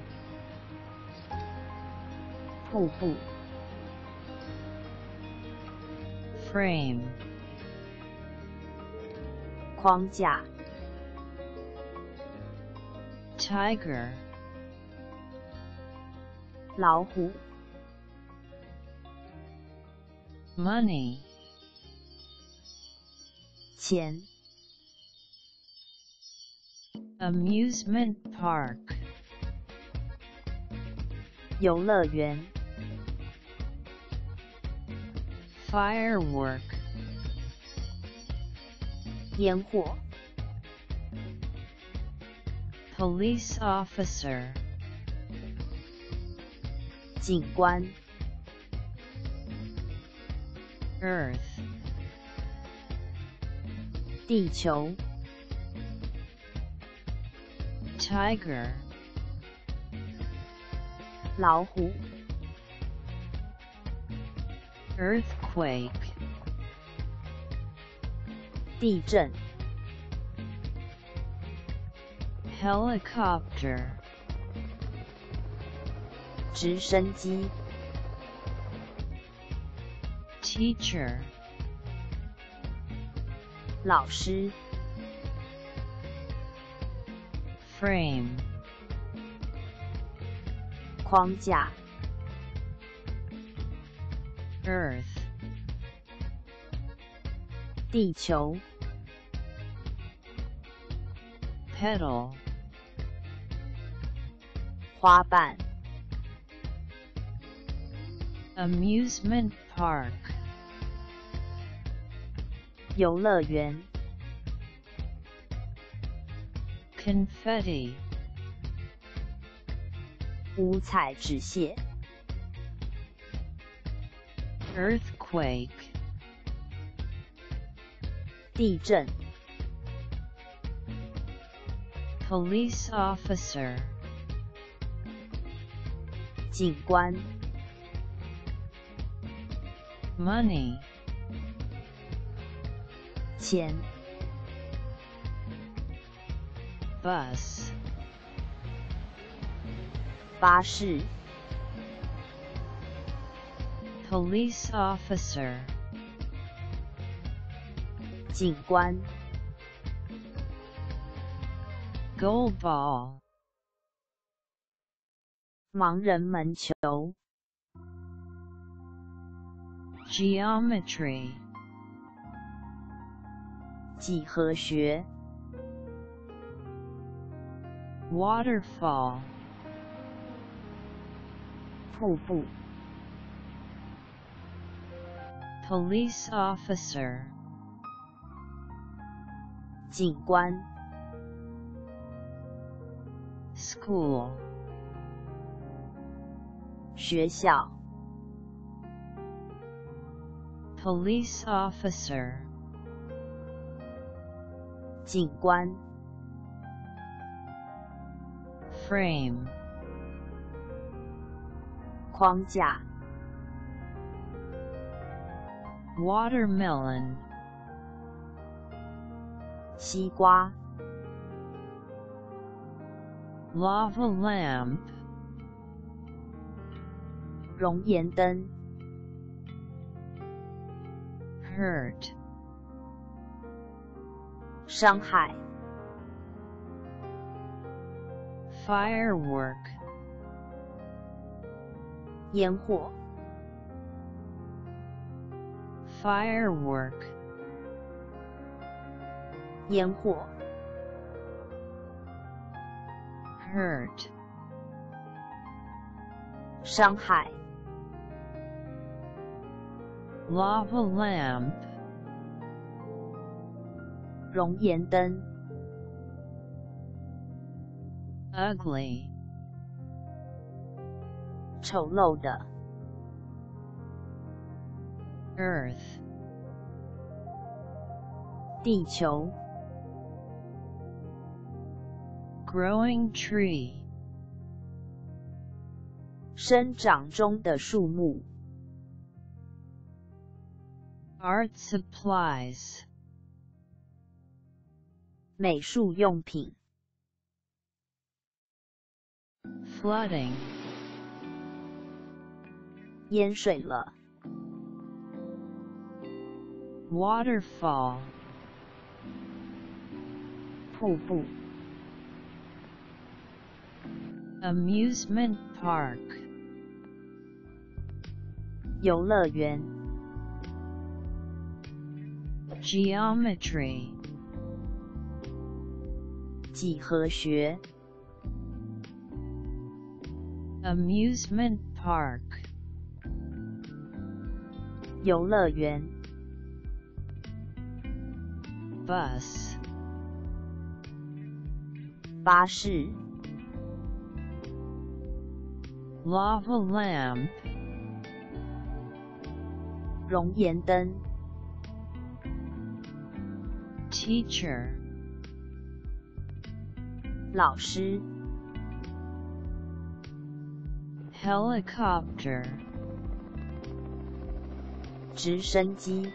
Speaker 2: 瀑布
Speaker 1: Frame.
Speaker 2: 框架
Speaker 1: Tiger.
Speaker 2: 老虎
Speaker 1: Money.
Speaker 2: 钱
Speaker 1: Amusement park.
Speaker 2: 游乐园
Speaker 1: Firework.
Speaker 2: 烟火
Speaker 1: Police officer.
Speaker 2: 警官
Speaker 1: Earth.
Speaker 2: 地球
Speaker 1: Tiger.
Speaker 2: 老虎
Speaker 1: Earthquake.
Speaker 2: 地震
Speaker 1: Helicopter.
Speaker 2: 直升机
Speaker 1: Teacher.
Speaker 2: 老师
Speaker 1: Frame.
Speaker 2: 框架
Speaker 1: Earth.
Speaker 2: 地球
Speaker 1: Petal.
Speaker 2: 花瓣
Speaker 1: Amusement park.
Speaker 2: 游乐园
Speaker 1: Confetti.
Speaker 2: 五彩纸屑
Speaker 1: Earthquake.
Speaker 2: 地震
Speaker 1: Police officer.
Speaker 2: 警官
Speaker 1: Money.
Speaker 2: 钱
Speaker 1: Bus.
Speaker 2: 巴士
Speaker 1: Police officer.
Speaker 2: 警官
Speaker 1: Goal ball.
Speaker 2: 盲人门球
Speaker 1: Geometry.
Speaker 2: 几何学
Speaker 1: Waterfall.
Speaker 2: 瀑布
Speaker 1: Police officer.
Speaker 2: 警官
Speaker 1: School.
Speaker 2: 学校
Speaker 1: Police officer.
Speaker 2: 警官
Speaker 1: Frame.
Speaker 2: 框架
Speaker 1: Watermelon.
Speaker 2: 西瓜
Speaker 1: Lava lamp.
Speaker 2: 熔岩灯
Speaker 1: Hurt.
Speaker 2: 伤害
Speaker 1: Firework.
Speaker 2: 烟火
Speaker 1: Firework.
Speaker 2: 烟火
Speaker 1: Hurt.
Speaker 2: 伤害
Speaker 1: Lava lamp.
Speaker 2: 熔岩灯
Speaker 1: Ugly.
Speaker 2: 丑陋的
Speaker 1: Earth.
Speaker 2: 地球
Speaker 1: Growing tree.
Speaker 2: 生长中的树木
Speaker 1: Art supplies.
Speaker 2: 美术用品
Speaker 1: Flooding.
Speaker 2: 淹水了
Speaker 1: Waterfall.
Speaker 2: 瀑布
Speaker 1: Amusement park.
Speaker 2: 游乐园
Speaker 1: Geometry.
Speaker 2: 几何学
Speaker 1: Amusement park.
Speaker 2: 游乐园
Speaker 1: bus,
Speaker 2: 巴士
Speaker 1: lava lamp,
Speaker 2: 熔岩灯
Speaker 1: teacher,
Speaker 2: 老师
Speaker 1: helicopter,
Speaker 2: 直升机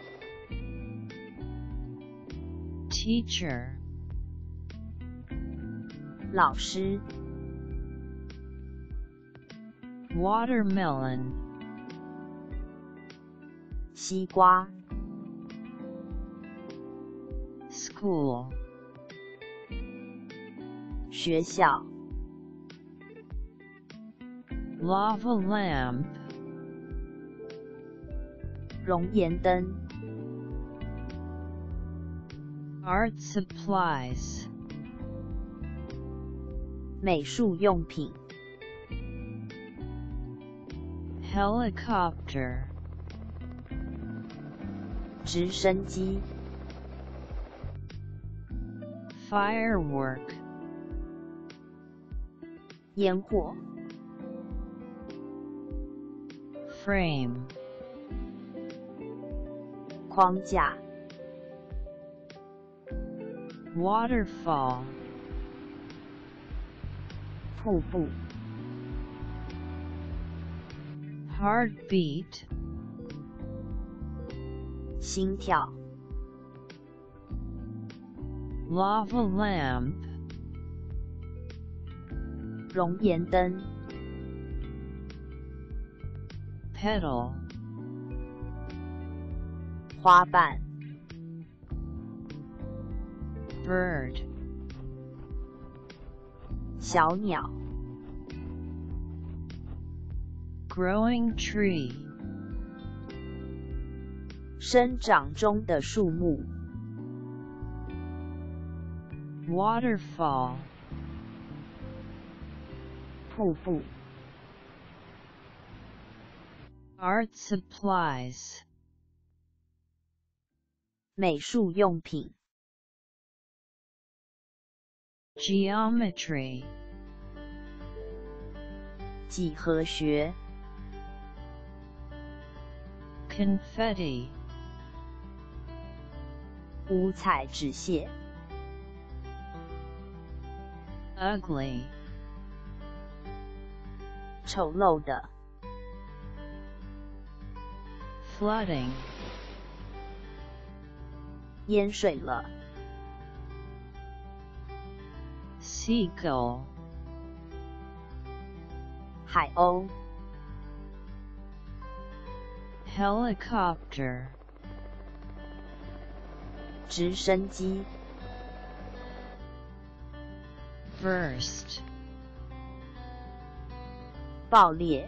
Speaker 1: teacher,
Speaker 2: 老师
Speaker 1: watermelon,
Speaker 2: 西瓜
Speaker 1: school,
Speaker 2: 学校
Speaker 1: lava lamp,
Speaker 2: 熔岩灯
Speaker 1: art supplies,
Speaker 2: 美术用品
Speaker 1: helicopter,
Speaker 2: 直升机
Speaker 1: firework,
Speaker 2: 烟火
Speaker 1: frame,
Speaker 2: 框架
Speaker 1: waterfall,
Speaker 2: 瀑布
Speaker 1: heartbeat,
Speaker 2: 心跳
Speaker 1: lava lamp,
Speaker 2: 熔岩灯
Speaker 1: pedal,
Speaker 2: 花瓣
Speaker 1: bird,
Speaker 2: 小鸟
Speaker 1: growing tree,
Speaker 2: 生长中的树木
Speaker 1: waterfall,
Speaker 2: 瀑布
Speaker 1: art supplies,
Speaker 2: 美术用品
Speaker 1: geometry,
Speaker 2: 几何学
Speaker 1: confetti,
Speaker 2: 五彩纸屑
Speaker 1: ugly,
Speaker 2: 丑陋的
Speaker 1: flooding,
Speaker 2: 淹水了
Speaker 1: seagull,
Speaker 2: 海鸥
Speaker 1: helicopter,
Speaker 2: 直升机
Speaker 1: burst,
Speaker 2: 爆裂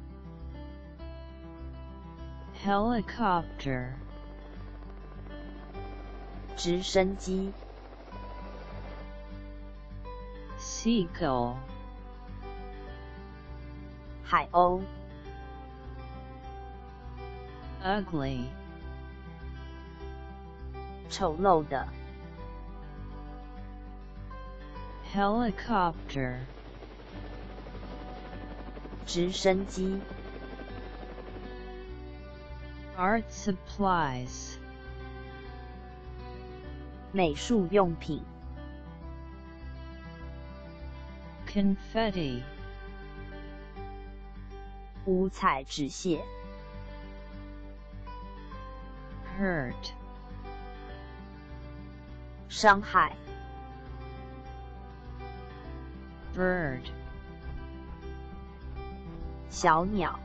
Speaker 1: helicopter,
Speaker 2: 直升机
Speaker 1: seagull,
Speaker 2: 海鸥
Speaker 1: ugly,
Speaker 2: 丑陋的
Speaker 1: helicopter,
Speaker 2: 直升机
Speaker 1: art supplies,
Speaker 2: 美术用品
Speaker 1: confetti,
Speaker 2: 五彩纸屑
Speaker 1: hurt,
Speaker 2: 伤害
Speaker 1: bird,
Speaker 2: 小鸟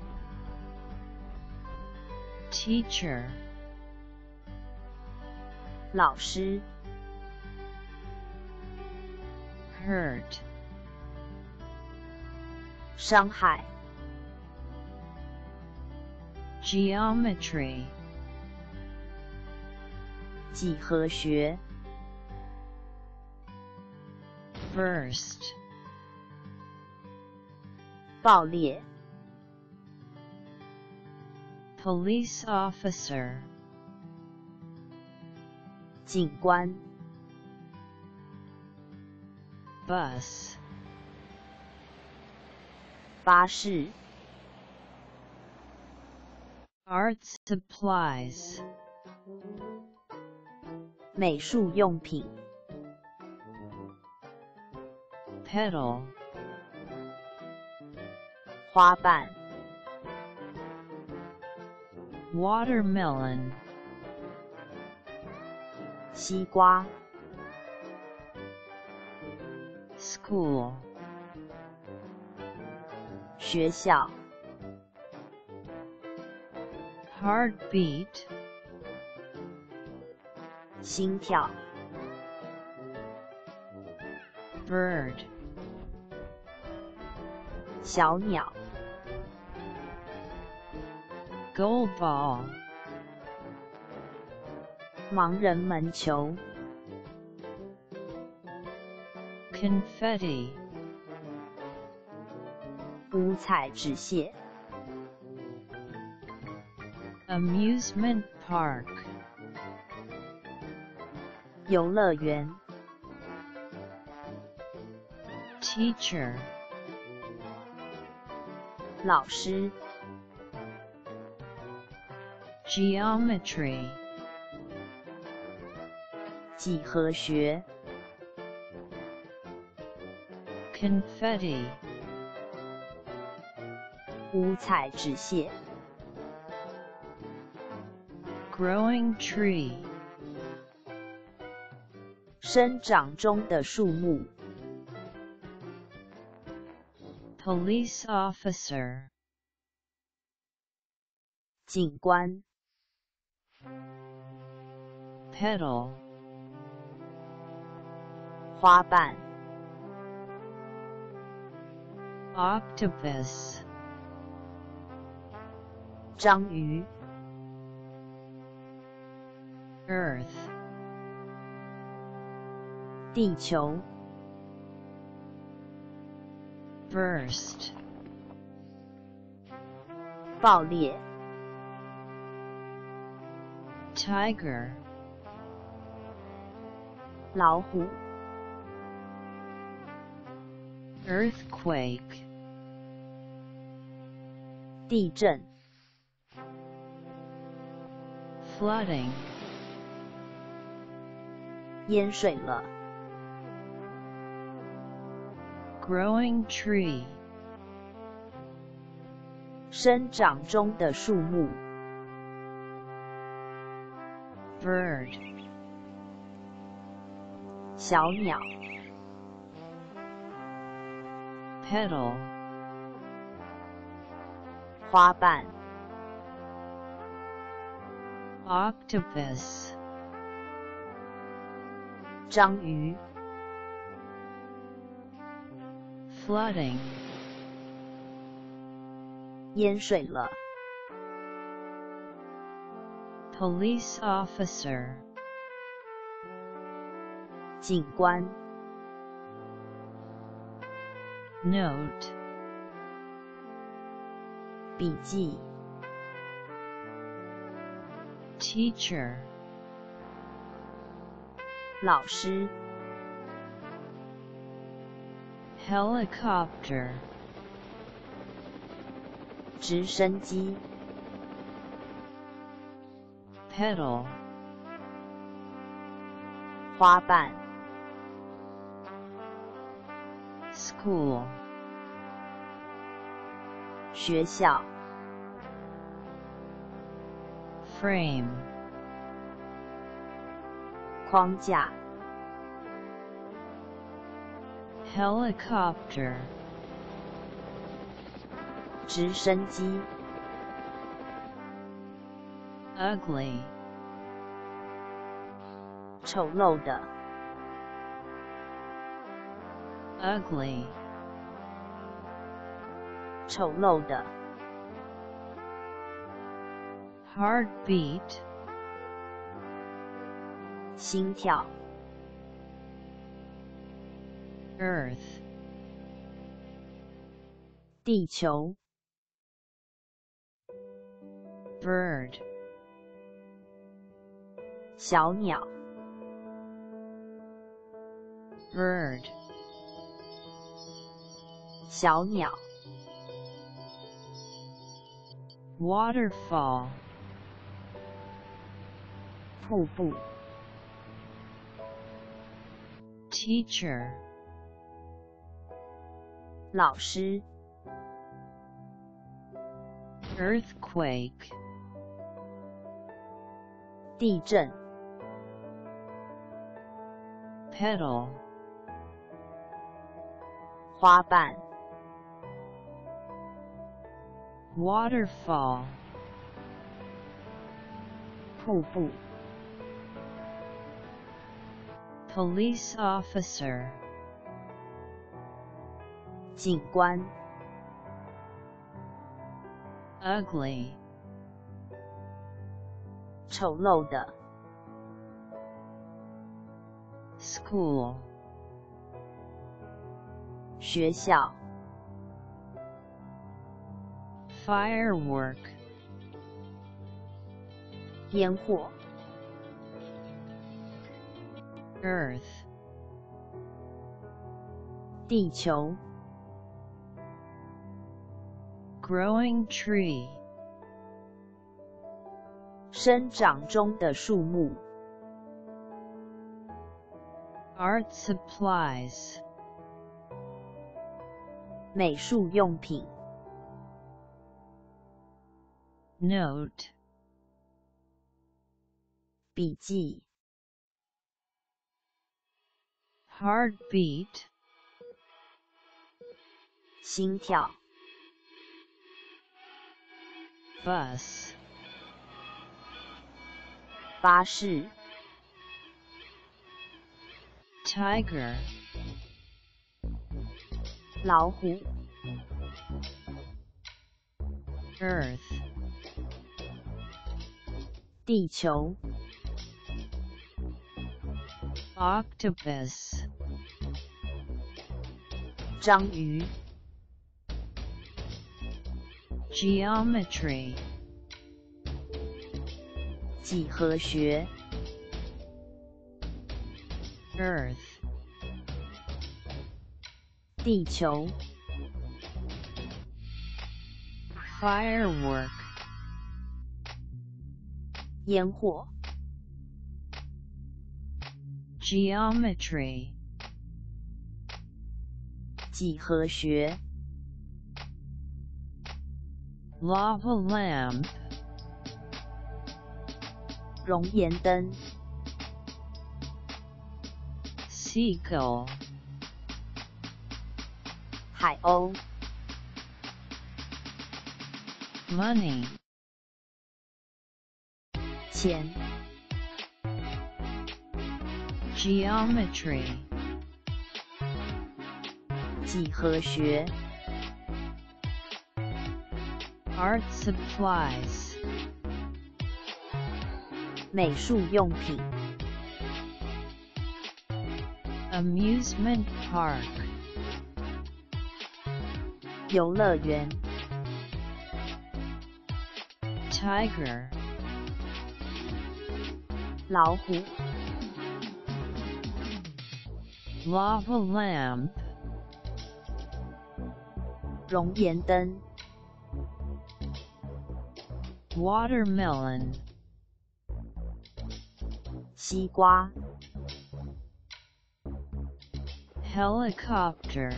Speaker 1: teacher,
Speaker 2: 老师
Speaker 1: hurt,
Speaker 2: 伤害
Speaker 1: geometry,
Speaker 2: 几何学
Speaker 1: burst,
Speaker 2: 爆裂
Speaker 1: police officer,
Speaker 2: 警官
Speaker 1: bus,
Speaker 2: 巴士
Speaker 1: art supplies,
Speaker 2: 美术用品
Speaker 1: pedal,
Speaker 2: 花瓣
Speaker 1: watermelon,
Speaker 2: 西瓜
Speaker 1: school,
Speaker 2: 学校
Speaker 1: heartbeat,
Speaker 2: 心跳
Speaker 1: bird,
Speaker 2: 小鸟
Speaker 1: goal ball,
Speaker 2: 盲人门球
Speaker 1: confetti,
Speaker 2: 五彩纸屑
Speaker 1: amusement park,
Speaker 2: 游乐园
Speaker 1: teacher,
Speaker 2: 老师
Speaker 1: geometry,
Speaker 2: 几何学
Speaker 1: confetti,
Speaker 2: 五彩纸屑
Speaker 1: growing tree,
Speaker 2: 生长中的树木
Speaker 1: police officer,
Speaker 2: 警官
Speaker 1: pedal,
Speaker 2: 花瓣
Speaker 1: octopus,
Speaker 2: 章鱼
Speaker 1: earth,
Speaker 2: 地球
Speaker 1: burst,
Speaker 2: 爆裂
Speaker 1: tiger,
Speaker 2: 老虎
Speaker 1: earthquake,
Speaker 2: 地震
Speaker 1: flooding,
Speaker 2: 淹水了
Speaker 1: growing tree,
Speaker 2: 生长中的树木
Speaker 1: bird,
Speaker 2: 小鸟
Speaker 1: pedal,
Speaker 2: 花瓣
Speaker 1: octopus,
Speaker 2: 章鱼
Speaker 1: flooding,
Speaker 2: 淹水了
Speaker 1: police officer,
Speaker 2: 警官
Speaker 1: note,
Speaker 2: 笔记
Speaker 1: teacher,
Speaker 2: 老师
Speaker 1: helicopter,
Speaker 2: 直升机
Speaker 1: pedal,
Speaker 2: 花瓣
Speaker 1: school,
Speaker 2: 学校
Speaker 1: frame,
Speaker 2: 框架
Speaker 1: helicopter,
Speaker 2: 直升机
Speaker 1: ugly,
Speaker 2: 丑陋的
Speaker 1: ugly,
Speaker 2: 丑陋的
Speaker 1: heartbeat,
Speaker 2: 心跳
Speaker 1: earth,
Speaker 2: 地球
Speaker 1: bird,
Speaker 2: 小鸟
Speaker 1: bird,
Speaker 2: 小鸟
Speaker 1: waterfall,
Speaker 2: 瀑布
Speaker 1: teacher,
Speaker 2: 老师
Speaker 1: earthquake,
Speaker 2: 地震
Speaker 1: petal,
Speaker 2: 花瓣
Speaker 1: waterfall,
Speaker 2: 瀑布
Speaker 1: police officer,
Speaker 2: 警官
Speaker 1: ugly,
Speaker 2: 丑陋的
Speaker 1: school,
Speaker 2: 学校
Speaker 1: firework,
Speaker 2: 烟火
Speaker 1: earth,
Speaker 2: 地球
Speaker 1: growing tree,
Speaker 2: 生长中的树木
Speaker 1: art supplies,
Speaker 2: 美术用品
Speaker 1: note,
Speaker 2: 笔记
Speaker 1: heartbeat,
Speaker 2: 心跳
Speaker 1: bus,
Speaker 2: 巴士
Speaker 1: tiger,
Speaker 2: 老虎
Speaker 1: earth,
Speaker 2: 地球
Speaker 1: octopus,
Speaker 2: 章鱼
Speaker 1: geometry,
Speaker 2: 几何学
Speaker 1: earth,
Speaker 2: 地球
Speaker 1: firework,
Speaker 2: 烟火
Speaker 1: geometry,
Speaker 2: 几何学
Speaker 1: lava lamp,
Speaker 2: 熔岩灯
Speaker 1: seagull,
Speaker 2: 海鸥
Speaker 1: money,
Speaker 2: 钱
Speaker 1: geometry,
Speaker 2: 几何学
Speaker 1: art supplies,
Speaker 2: 美术用品
Speaker 1: amusement park,
Speaker 2: 游乐园
Speaker 1: tiger,
Speaker 2: 老虎
Speaker 1: lava lamp,
Speaker 2: 熔岩灯
Speaker 1: watermelon,
Speaker 2: 西瓜
Speaker 1: helicopter,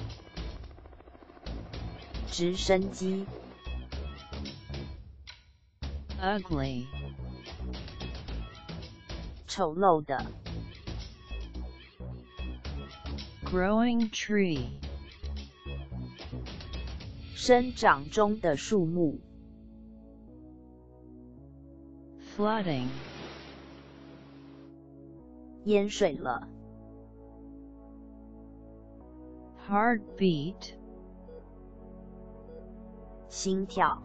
Speaker 2: 直升机
Speaker 1: ugly,
Speaker 2: 丑陋的
Speaker 1: growing tree,
Speaker 2: 生长中的树木
Speaker 1: flooding,
Speaker 2: 淹水了
Speaker 1: heartbeat,
Speaker 2: 心跳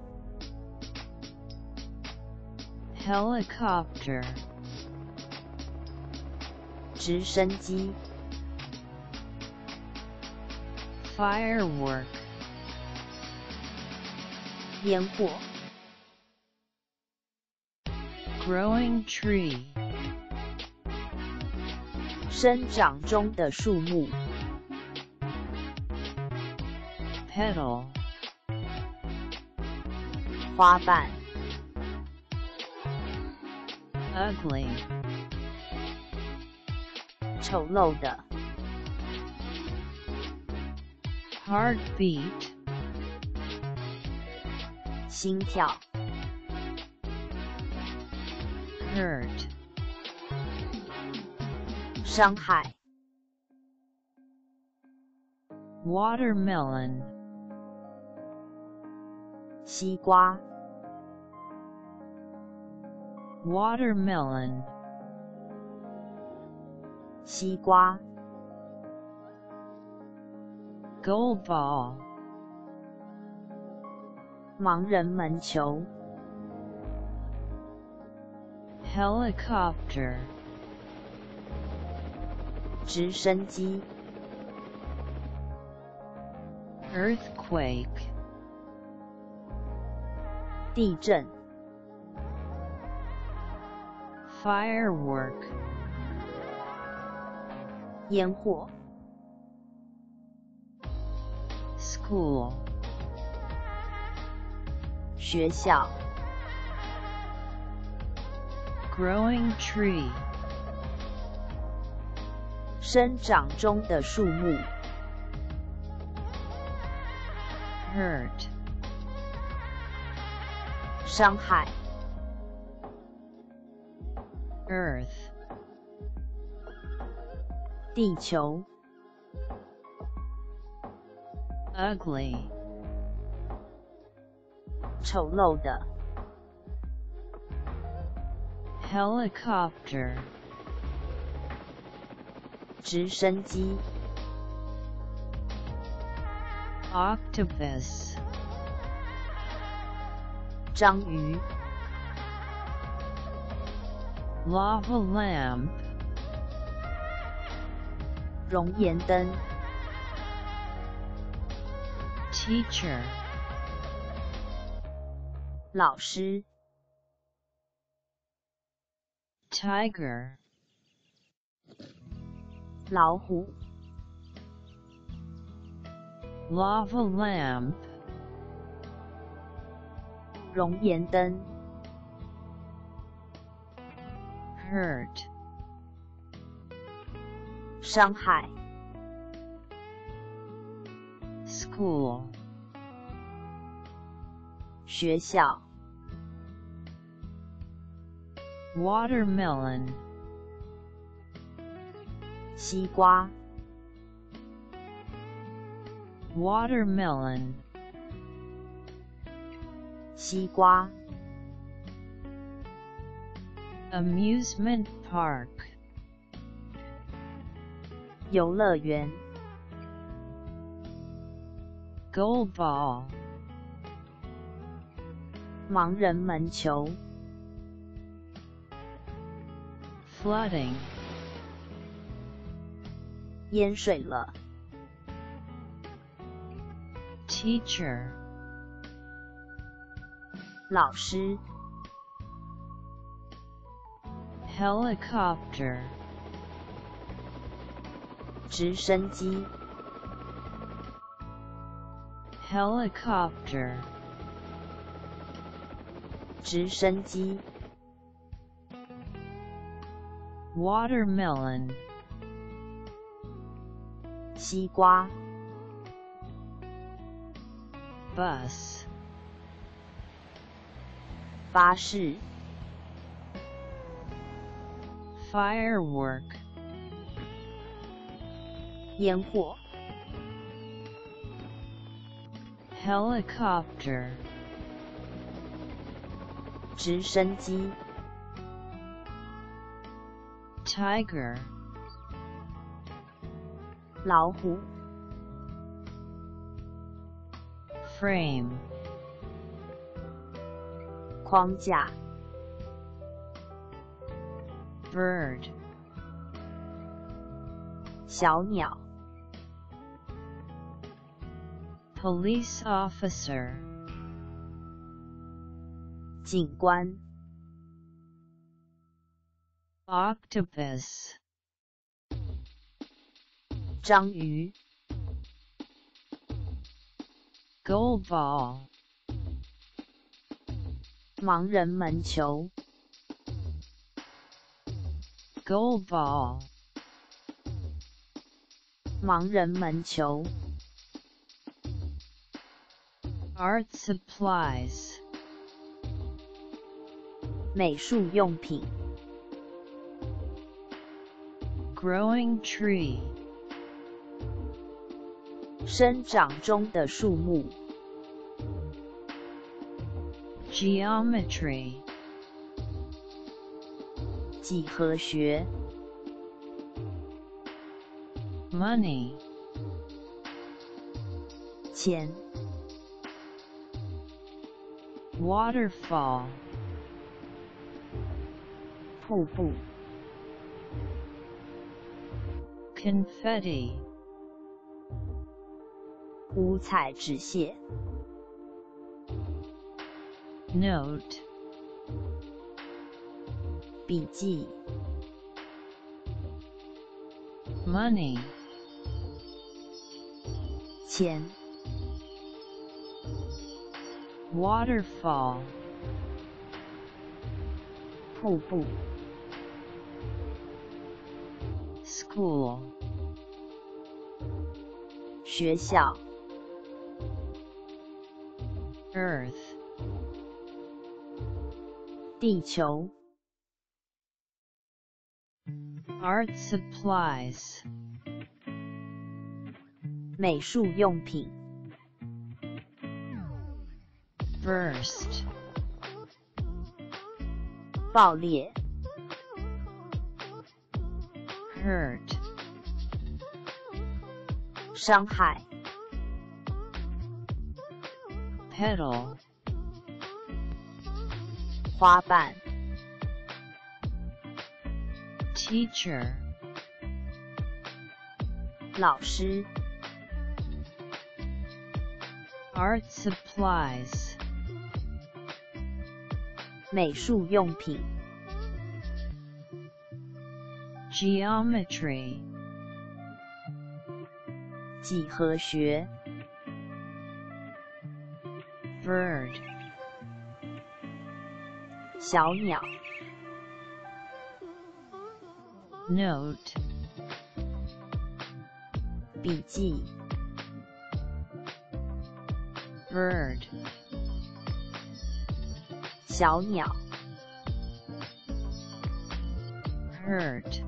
Speaker 1: helicopter,
Speaker 2: 直升机
Speaker 1: firework,
Speaker 2: 烟火
Speaker 1: growing tree,
Speaker 2: 生长中的树木。
Speaker 1: petal,
Speaker 2: 花瓣。
Speaker 1: ugly,
Speaker 2: 丑陋的。
Speaker 1: heartbeat,
Speaker 2: 心跳。
Speaker 1: hurt,
Speaker 2: 伤害。
Speaker 1: watermelon,
Speaker 2: 西瓜。
Speaker 1: watermelon,
Speaker 2: 西瓜。
Speaker 1: goal ball,
Speaker 2: 盲人门球。
Speaker 1: helicopter,
Speaker 2: 直升机。
Speaker 1: earthquake,
Speaker 2: 地震。
Speaker 1: firework,
Speaker 2: 烟火。
Speaker 1: school,
Speaker 2: 学校。
Speaker 1: growing tree,
Speaker 2: 生长中的树木。
Speaker 1: hurt,
Speaker 2: 伤害。
Speaker 1: earth,
Speaker 2: 地球。
Speaker 1: ugly,
Speaker 2: 丑陋的。
Speaker 1: helicopter,
Speaker 2: 直升机。
Speaker 1: octopus,
Speaker 2: 章鱼。
Speaker 1: lava lamp,
Speaker 2: 熔岩灯。
Speaker 1: teacher,
Speaker 2: 老师。
Speaker 1: tiger,
Speaker 2: 老虎。
Speaker 1: lava lamp,
Speaker 2: 熔岩灯。
Speaker 1: hurt,
Speaker 2: 伤害。
Speaker 1: school,
Speaker 2: 学校。
Speaker 1: watermelon,
Speaker 2: 西瓜。
Speaker 1: watermelon,
Speaker 2: 西瓜。
Speaker 1: amusement park,
Speaker 2: 游乐园。
Speaker 1: goal ball,
Speaker 2: 盲人门球。
Speaker 1: flooding,
Speaker 2: 淹水了。
Speaker 1: teacher,
Speaker 2: 老师。
Speaker 1: helicopter,
Speaker 2: 直升机。
Speaker 1: helicopter,
Speaker 2: 直升机。
Speaker 1: watermelon,
Speaker 2: 西瓜。
Speaker 1: bus,
Speaker 2: 巴士。
Speaker 1: firework,
Speaker 2: 烟火。
Speaker 1: helicopter,
Speaker 2: 直升机。
Speaker 1: tiger,
Speaker 2: 老虎。
Speaker 1: frame,
Speaker 2: 框架。
Speaker 1: bird,
Speaker 2: 小鸟。
Speaker 1: police officer,
Speaker 2: 警官。
Speaker 1: octopus,
Speaker 2: 章鱼，
Speaker 1: goal ball,
Speaker 2: 盲人门球，
Speaker 1: goal ball,
Speaker 2: 盲人门球，
Speaker 1: art supplies,
Speaker 2: 美术用品，
Speaker 1: growing tree,
Speaker 2: 生长中的树木，
Speaker 1: geometry,
Speaker 2: 几何学，
Speaker 1: money,
Speaker 2: 钱，
Speaker 1: waterfall,
Speaker 2: 瀑布，
Speaker 1: confetti,
Speaker 2: 五彩纸屑，
Speaker 1: note,
Speaker 2: 笔记，
Speaker 1: money,
Speaker 2: 钱，
Speaker 1: waterfall,
Speaker 2: 瀑布，
Speaker 1: school,
Speaker 2: 学校，
Speaker 1: earth,
Speaker 2: 地球，
Speaker 1: art supplies,
Speaker 2: 美术用品，
Speaker 1: burst,
Speaker 2: 爆裂，
Speaker 1: hurt,
Speaker 2: 伤害，
Speaker 1: pedal,
Speaker 2: 花瓣，
Speaker 1: teacher,
Speaker 2: 老师，
Speaker 1: art supplies,
Speaker 2: 美术用品，
Speaker 1: geometry,
Speaker 2: 几何学，
Speaker 1: bird,
Speaker 2: 小鸟，
Speaker 1: note,
Speaker 2: 笔记，
Speaker 1: bird,
Speaker 2: 小鸟，
Speaker 1: hurt,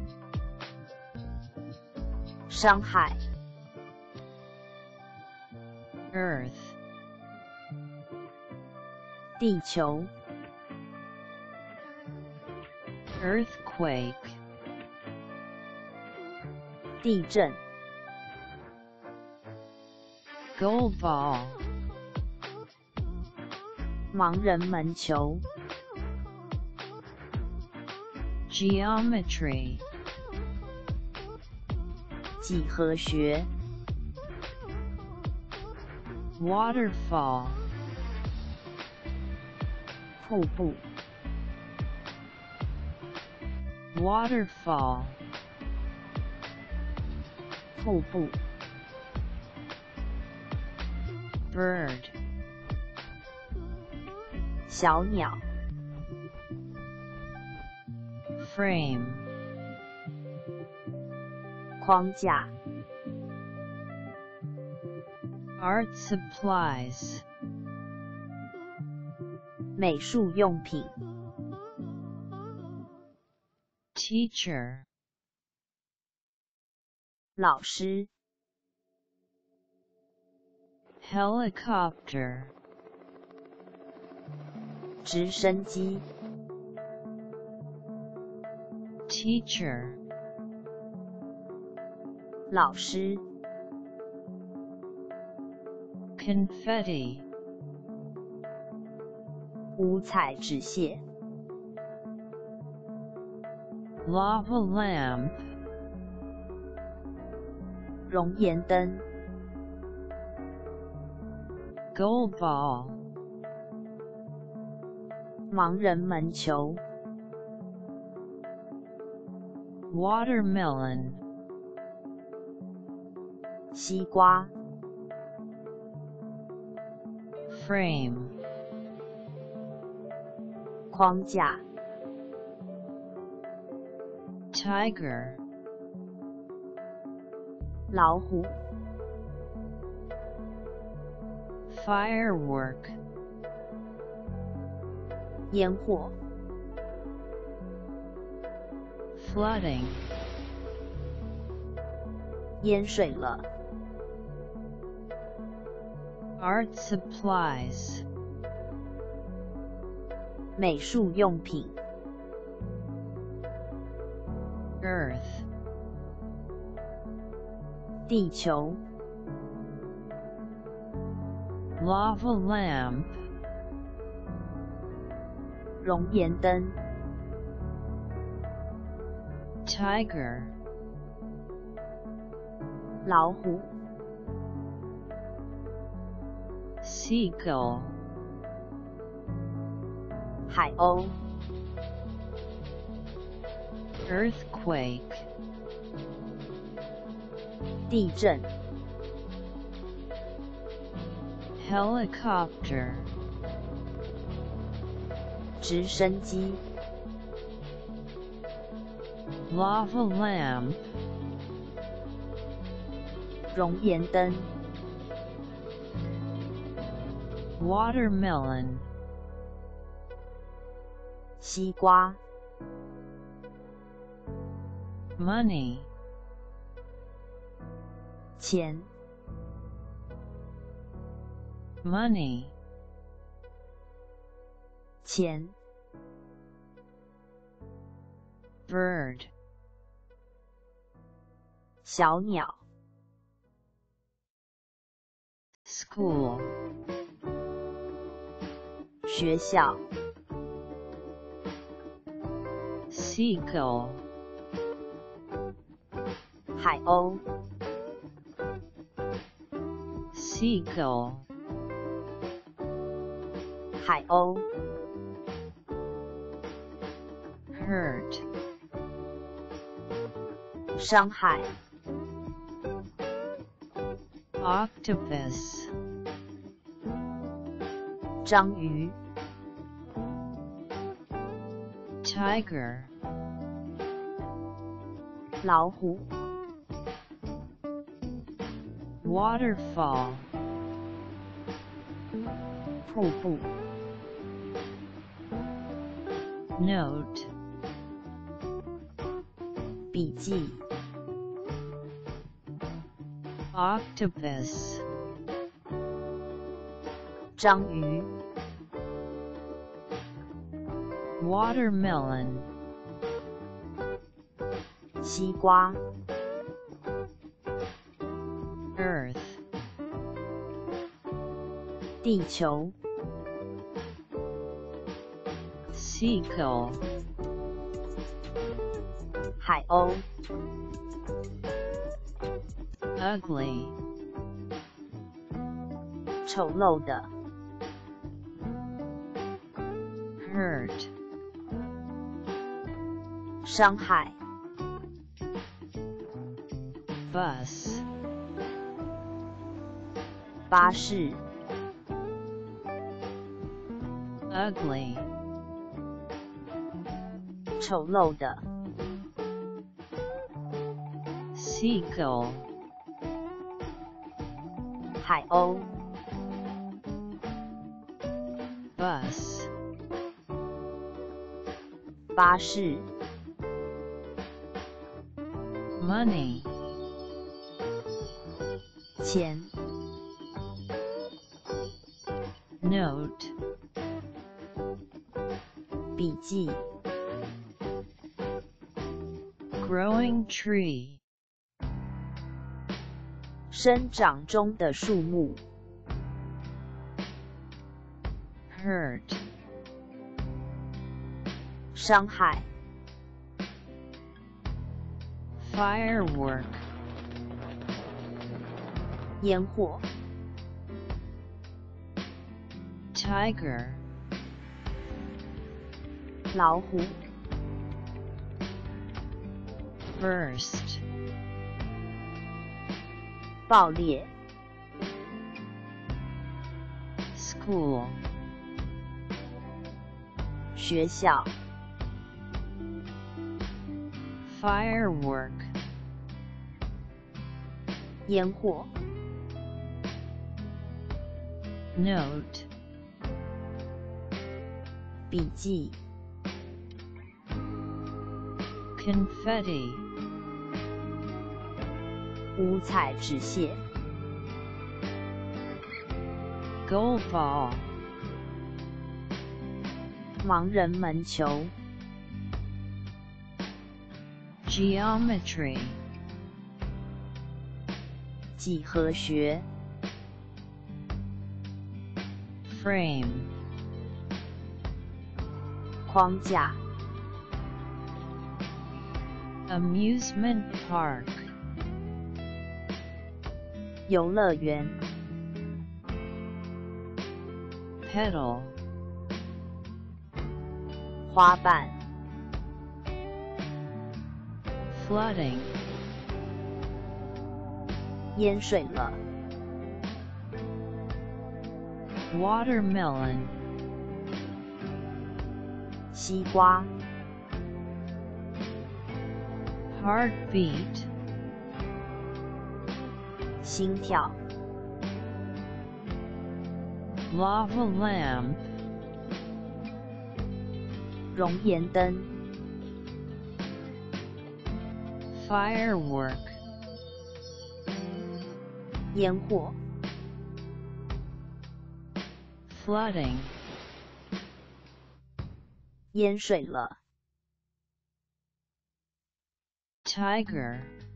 Speaker 2: 伤害，
Speaker 1: earth,
Speaker 2: 地球，
Speaker 1: earthquake,
Speaker 2: 地震，
Speaker 1: goal ball,
Speaker 2: 盲人门球，
Speaker 1: geometry,
Speaker 2: 几何学，
Speaker 1: waterfall,
Speaker 2: 瀑布，
Speaker 1: waterfall,
Speaker 2: 瀑布，
Speaker 1: bird,
Speaker 2: 小鸟，
Speaker 1: frame,
Speaker 2: 框架，
Speaker 1: art supplies,
Speaker 2: 美术用品，
Speaker 1: teacher,
Speaker 2: 老师，
Speaker 1: helicopter,
Speaker 2: 直升机，
Speaker 1: teacher,
Speaker 2: 老师，
Speaker 1: confetti,
Speaker 2: 五彩纸屑，
Speaker 1: lava lamp,
Speaker 2: 熔岩灯，
Speaker 1: goal ball,
Speaker 2: 盲人门球，
Speaker 1: watermelon,
Speaker 2: 西瓜，
Speaker 1: frame,
Speaker 2: 框架，
Speaker 1: tiger,
Speaker 2: 老虎，
Speaker 1: firework,
Speaker 2: 烟火，
Speaker 1: flooding,
Speaker 2: 淹水了，
Speaker 1: art supplies,
Speaker 2: 美术用品，
Speaker 1: earth,
Speaker 2: 地球，
Speaker 1: lava lamp,
Speaker 2: 熔岩灯，
Speaker 1: tiger,
Speaker 2: 老虎，
Speaker 1: seagull,
Speaker 2: 海鸥，
Speaker 1: earthquake,
Speaker 2: 地震，
Speaker 1: helicopter,
Speaker 2: 直升机，
Speaker 1: lava lamp,
Speaker 2: 熔岩灯，
Speaker 1: watermelon,
Speaker 2: 西瓜，
Speaker 1: money,
Speaker 2: 钱，
Speaker 1: money,
Speaker 2: 钱，
Speaker 1: bird,
Speaker 2: 小鸟，
Speaker 1: school,
Speaker 2: 学校，
Speaker 1: seagull,
Speaker 2: 海鸥，
Speaker 1: seagull,
Speaker 2: 海鸥，
Speaker 1: hurt,
Speaker 2: 伤害，
Speaker 1: octopus,
Speaker 2: 章鱼，
Speaker 1: tiger,
Speaker 2: 老虎，
Speaker 1: waterfall,
Speaker 2: 瀑布，
Speaker 1: note,
Speaker 2: 笔记，
Speaker 1: octopus,
Speaker 2: 章鱼，
Speaker 1: watermelon,
Speaker 2: 西瓜，
Speaker 1: earth,
Speaker 2: 地球，
Speaker 1: seagull,
Speaker 2: 海鸥，
Speaker 1: ugly,
Speaker 2: 丑陋的，
Speaker 1: hurt,
Speaker 2: 伤害，
Speaker 1: bus,
Speaker 2: 巴士，
Speaker 1: ugly,
Speaker 2: 丑陋的，
Speaker 1: seagull,
Speaker 2: 海鸥，
Speaker 1: bus,
Speaker 2: 巴士，
Speaker 1: money,
Speaker 2: 钱，
Speaker 1: note,
Speaker 2: 笔记，
Speaker 1: growing tree,
Speaker 2: 生长中的树木，
Speaker 1: hurt,
Speaker 2: 伤害，
Speaker 1: firework,
Speaker 2: 烟火，
Speaker 1: tiger,
Speaker 2: 老虎，
Speaker 1: burst,
Speaker 2: 爆裂，
Speaker 1: school,
Speaker 2: 学校，
Speaker 1: firework,
Speaker 2: 烟火，
Speaker 1: note,
Speaker 2: 笔记，
Speaker 1: confetti,
Speaker 2: 五彩纸屑，
Speaker 1: goal ball,
Speaker 2: 盲人门球，
Speaker 1: geometry,
Speaker 2: 几何学，
Speaker 1: frame,
Speaker 2: 框架，
Speaker 1: amusement park,
Speaker 2: 游乐园，
Speaker 1: pedal,
Speaker 2: 花瓣，
Speaker 1: flooding,
Speaker 2: 淹水了，
Speaker 1: watermelon,
Speaker 2: 西瓜，
Speaker 1: heartbeat,
Speaker 2: 心跳，
Speaker 1: lava lamp,
Speaker 2: 熔岩灯，
Speaker 1: firework,
Speaker 2: 烟火，
Speaker 1: flooding,
Speaker 2: 淹水了，
Speaker 1: tiger,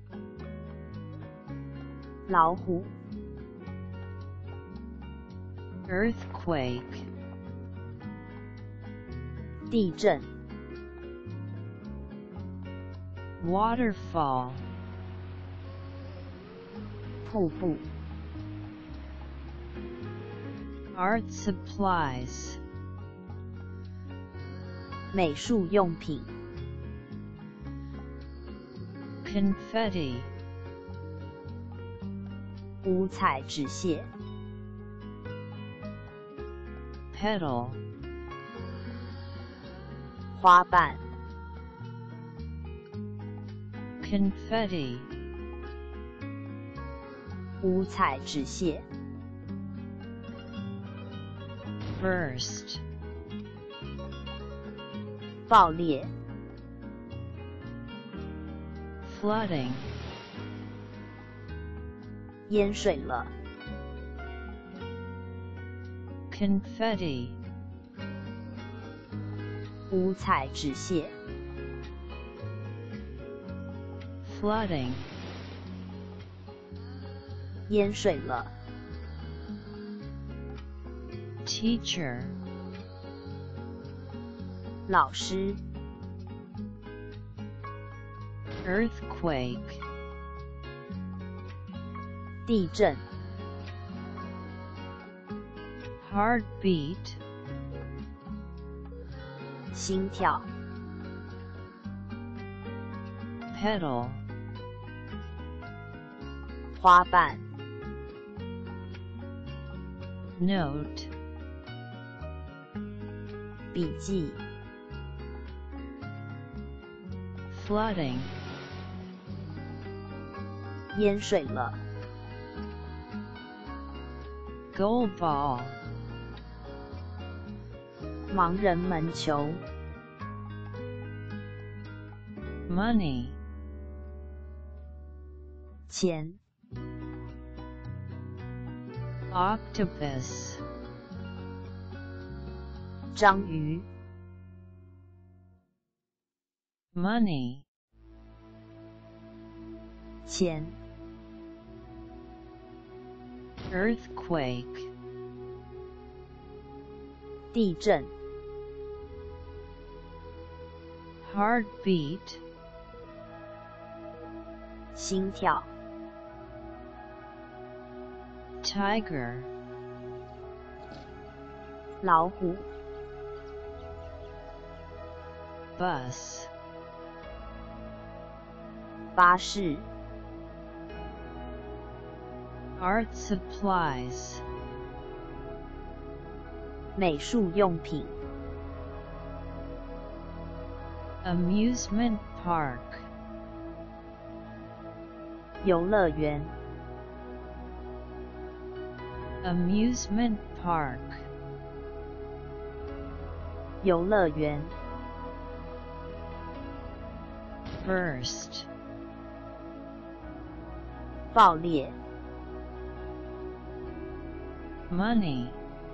Speaker 2: 老虎，
Speaker 1: earthquake,
Speaker 2: 地震，
Speaker 1: waterfall,
Speaker 2: 瀑布，
Speaker 1: art supplies,
Speaker 2: 美术用品，
Speaker 1: confetti,
Speaker 2: 五彩纸屑，
Speaker 1: pedal,
Speaker 2: 花瓣，
Speaker 1: confetti,
Speaker 2: 五彩纸屑，
Speaker 1: burst,
Speaker 2: 爆裂，
Speaker 1: flooding,
Speaker 2: 淹水了，
Speaker 1: confetti,
Speaker 2: 五彩纸屑，
Speaker 1: flooding,
Speaker 2: 淹水了，
Speaker 1: teacher,
Speaker 2: 老师，
Speaker 1: earthquake,
Speaker 2: 地震，
Speaker 1: heartbeat,
Speaker 2: 心跳，
Speaker 1: pedal,
Speaker 2: 花瓣，
Speaker 1: note,
Speaker 2: 笔记，
Speaker 1: flooding,
Speaker 2: 淹水了，
Speaker 1: goal ball,
Speaker 2: 盲人门球，
Speaker 1: money,
Speaker 2: 钱，
Speaker 1: octopus,
Speaker 2: 章鱼，
Speaker 1: money,
Speaker 2: 钱，
Speaker 1: earthquake,
Speaker 2: 地震，
Speaker 1: heartbeat,
Speaker 2: 心跳，
Speaker 1: tiger,
Speaker 2: 老虎，
Speaker 1: bus,
Speaker 2: 巴士
Speaker 1: Art supplies.
Speaker 2: 美术用品
Speaker 1: Amusement park.
Speaker 2: 游乐园
Speaker 1: Amusement park.
Speaker 2: 游乐园
Speaker 1: Burst.
Speaker 2: 爆裂
Speaker 1: Money.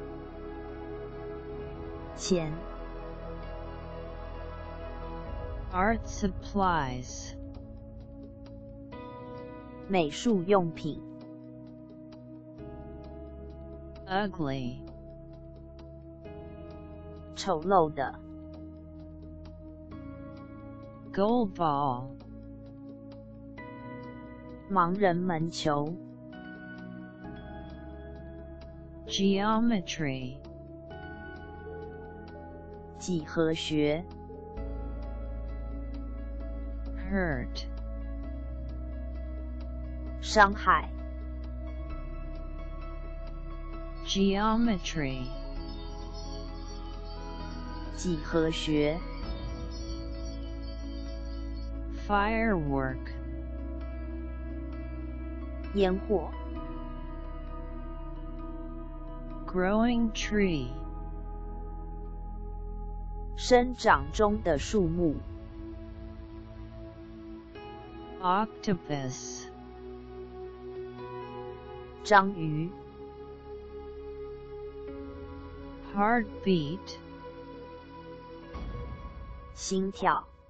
Speaker 2: 钱
Speaker 1: Art supplies.
Speaker 2: 美术用品
Speaker 1: Ugly.
Speaker 2: 丑陋的
Speaker 1: Goal ball.
Speaker 2: 盲人门球
Speaker 1: Geometry.
Speaker 2: 几何学
Speaker 1: Hurt.
Speaker 2: 伤害
Speaker 1: Geometry.
Speaker 2: 几何学
Speaker 1: Firework.
Speaker 2: 烟火
Speaker 1: Growing tree.
Speaker 2: 生长中的树木
Speaker 1: Octopus.
Speaker 2: 章鱼
Speaker 1: Heartbeat.
Speaker 2: 心跳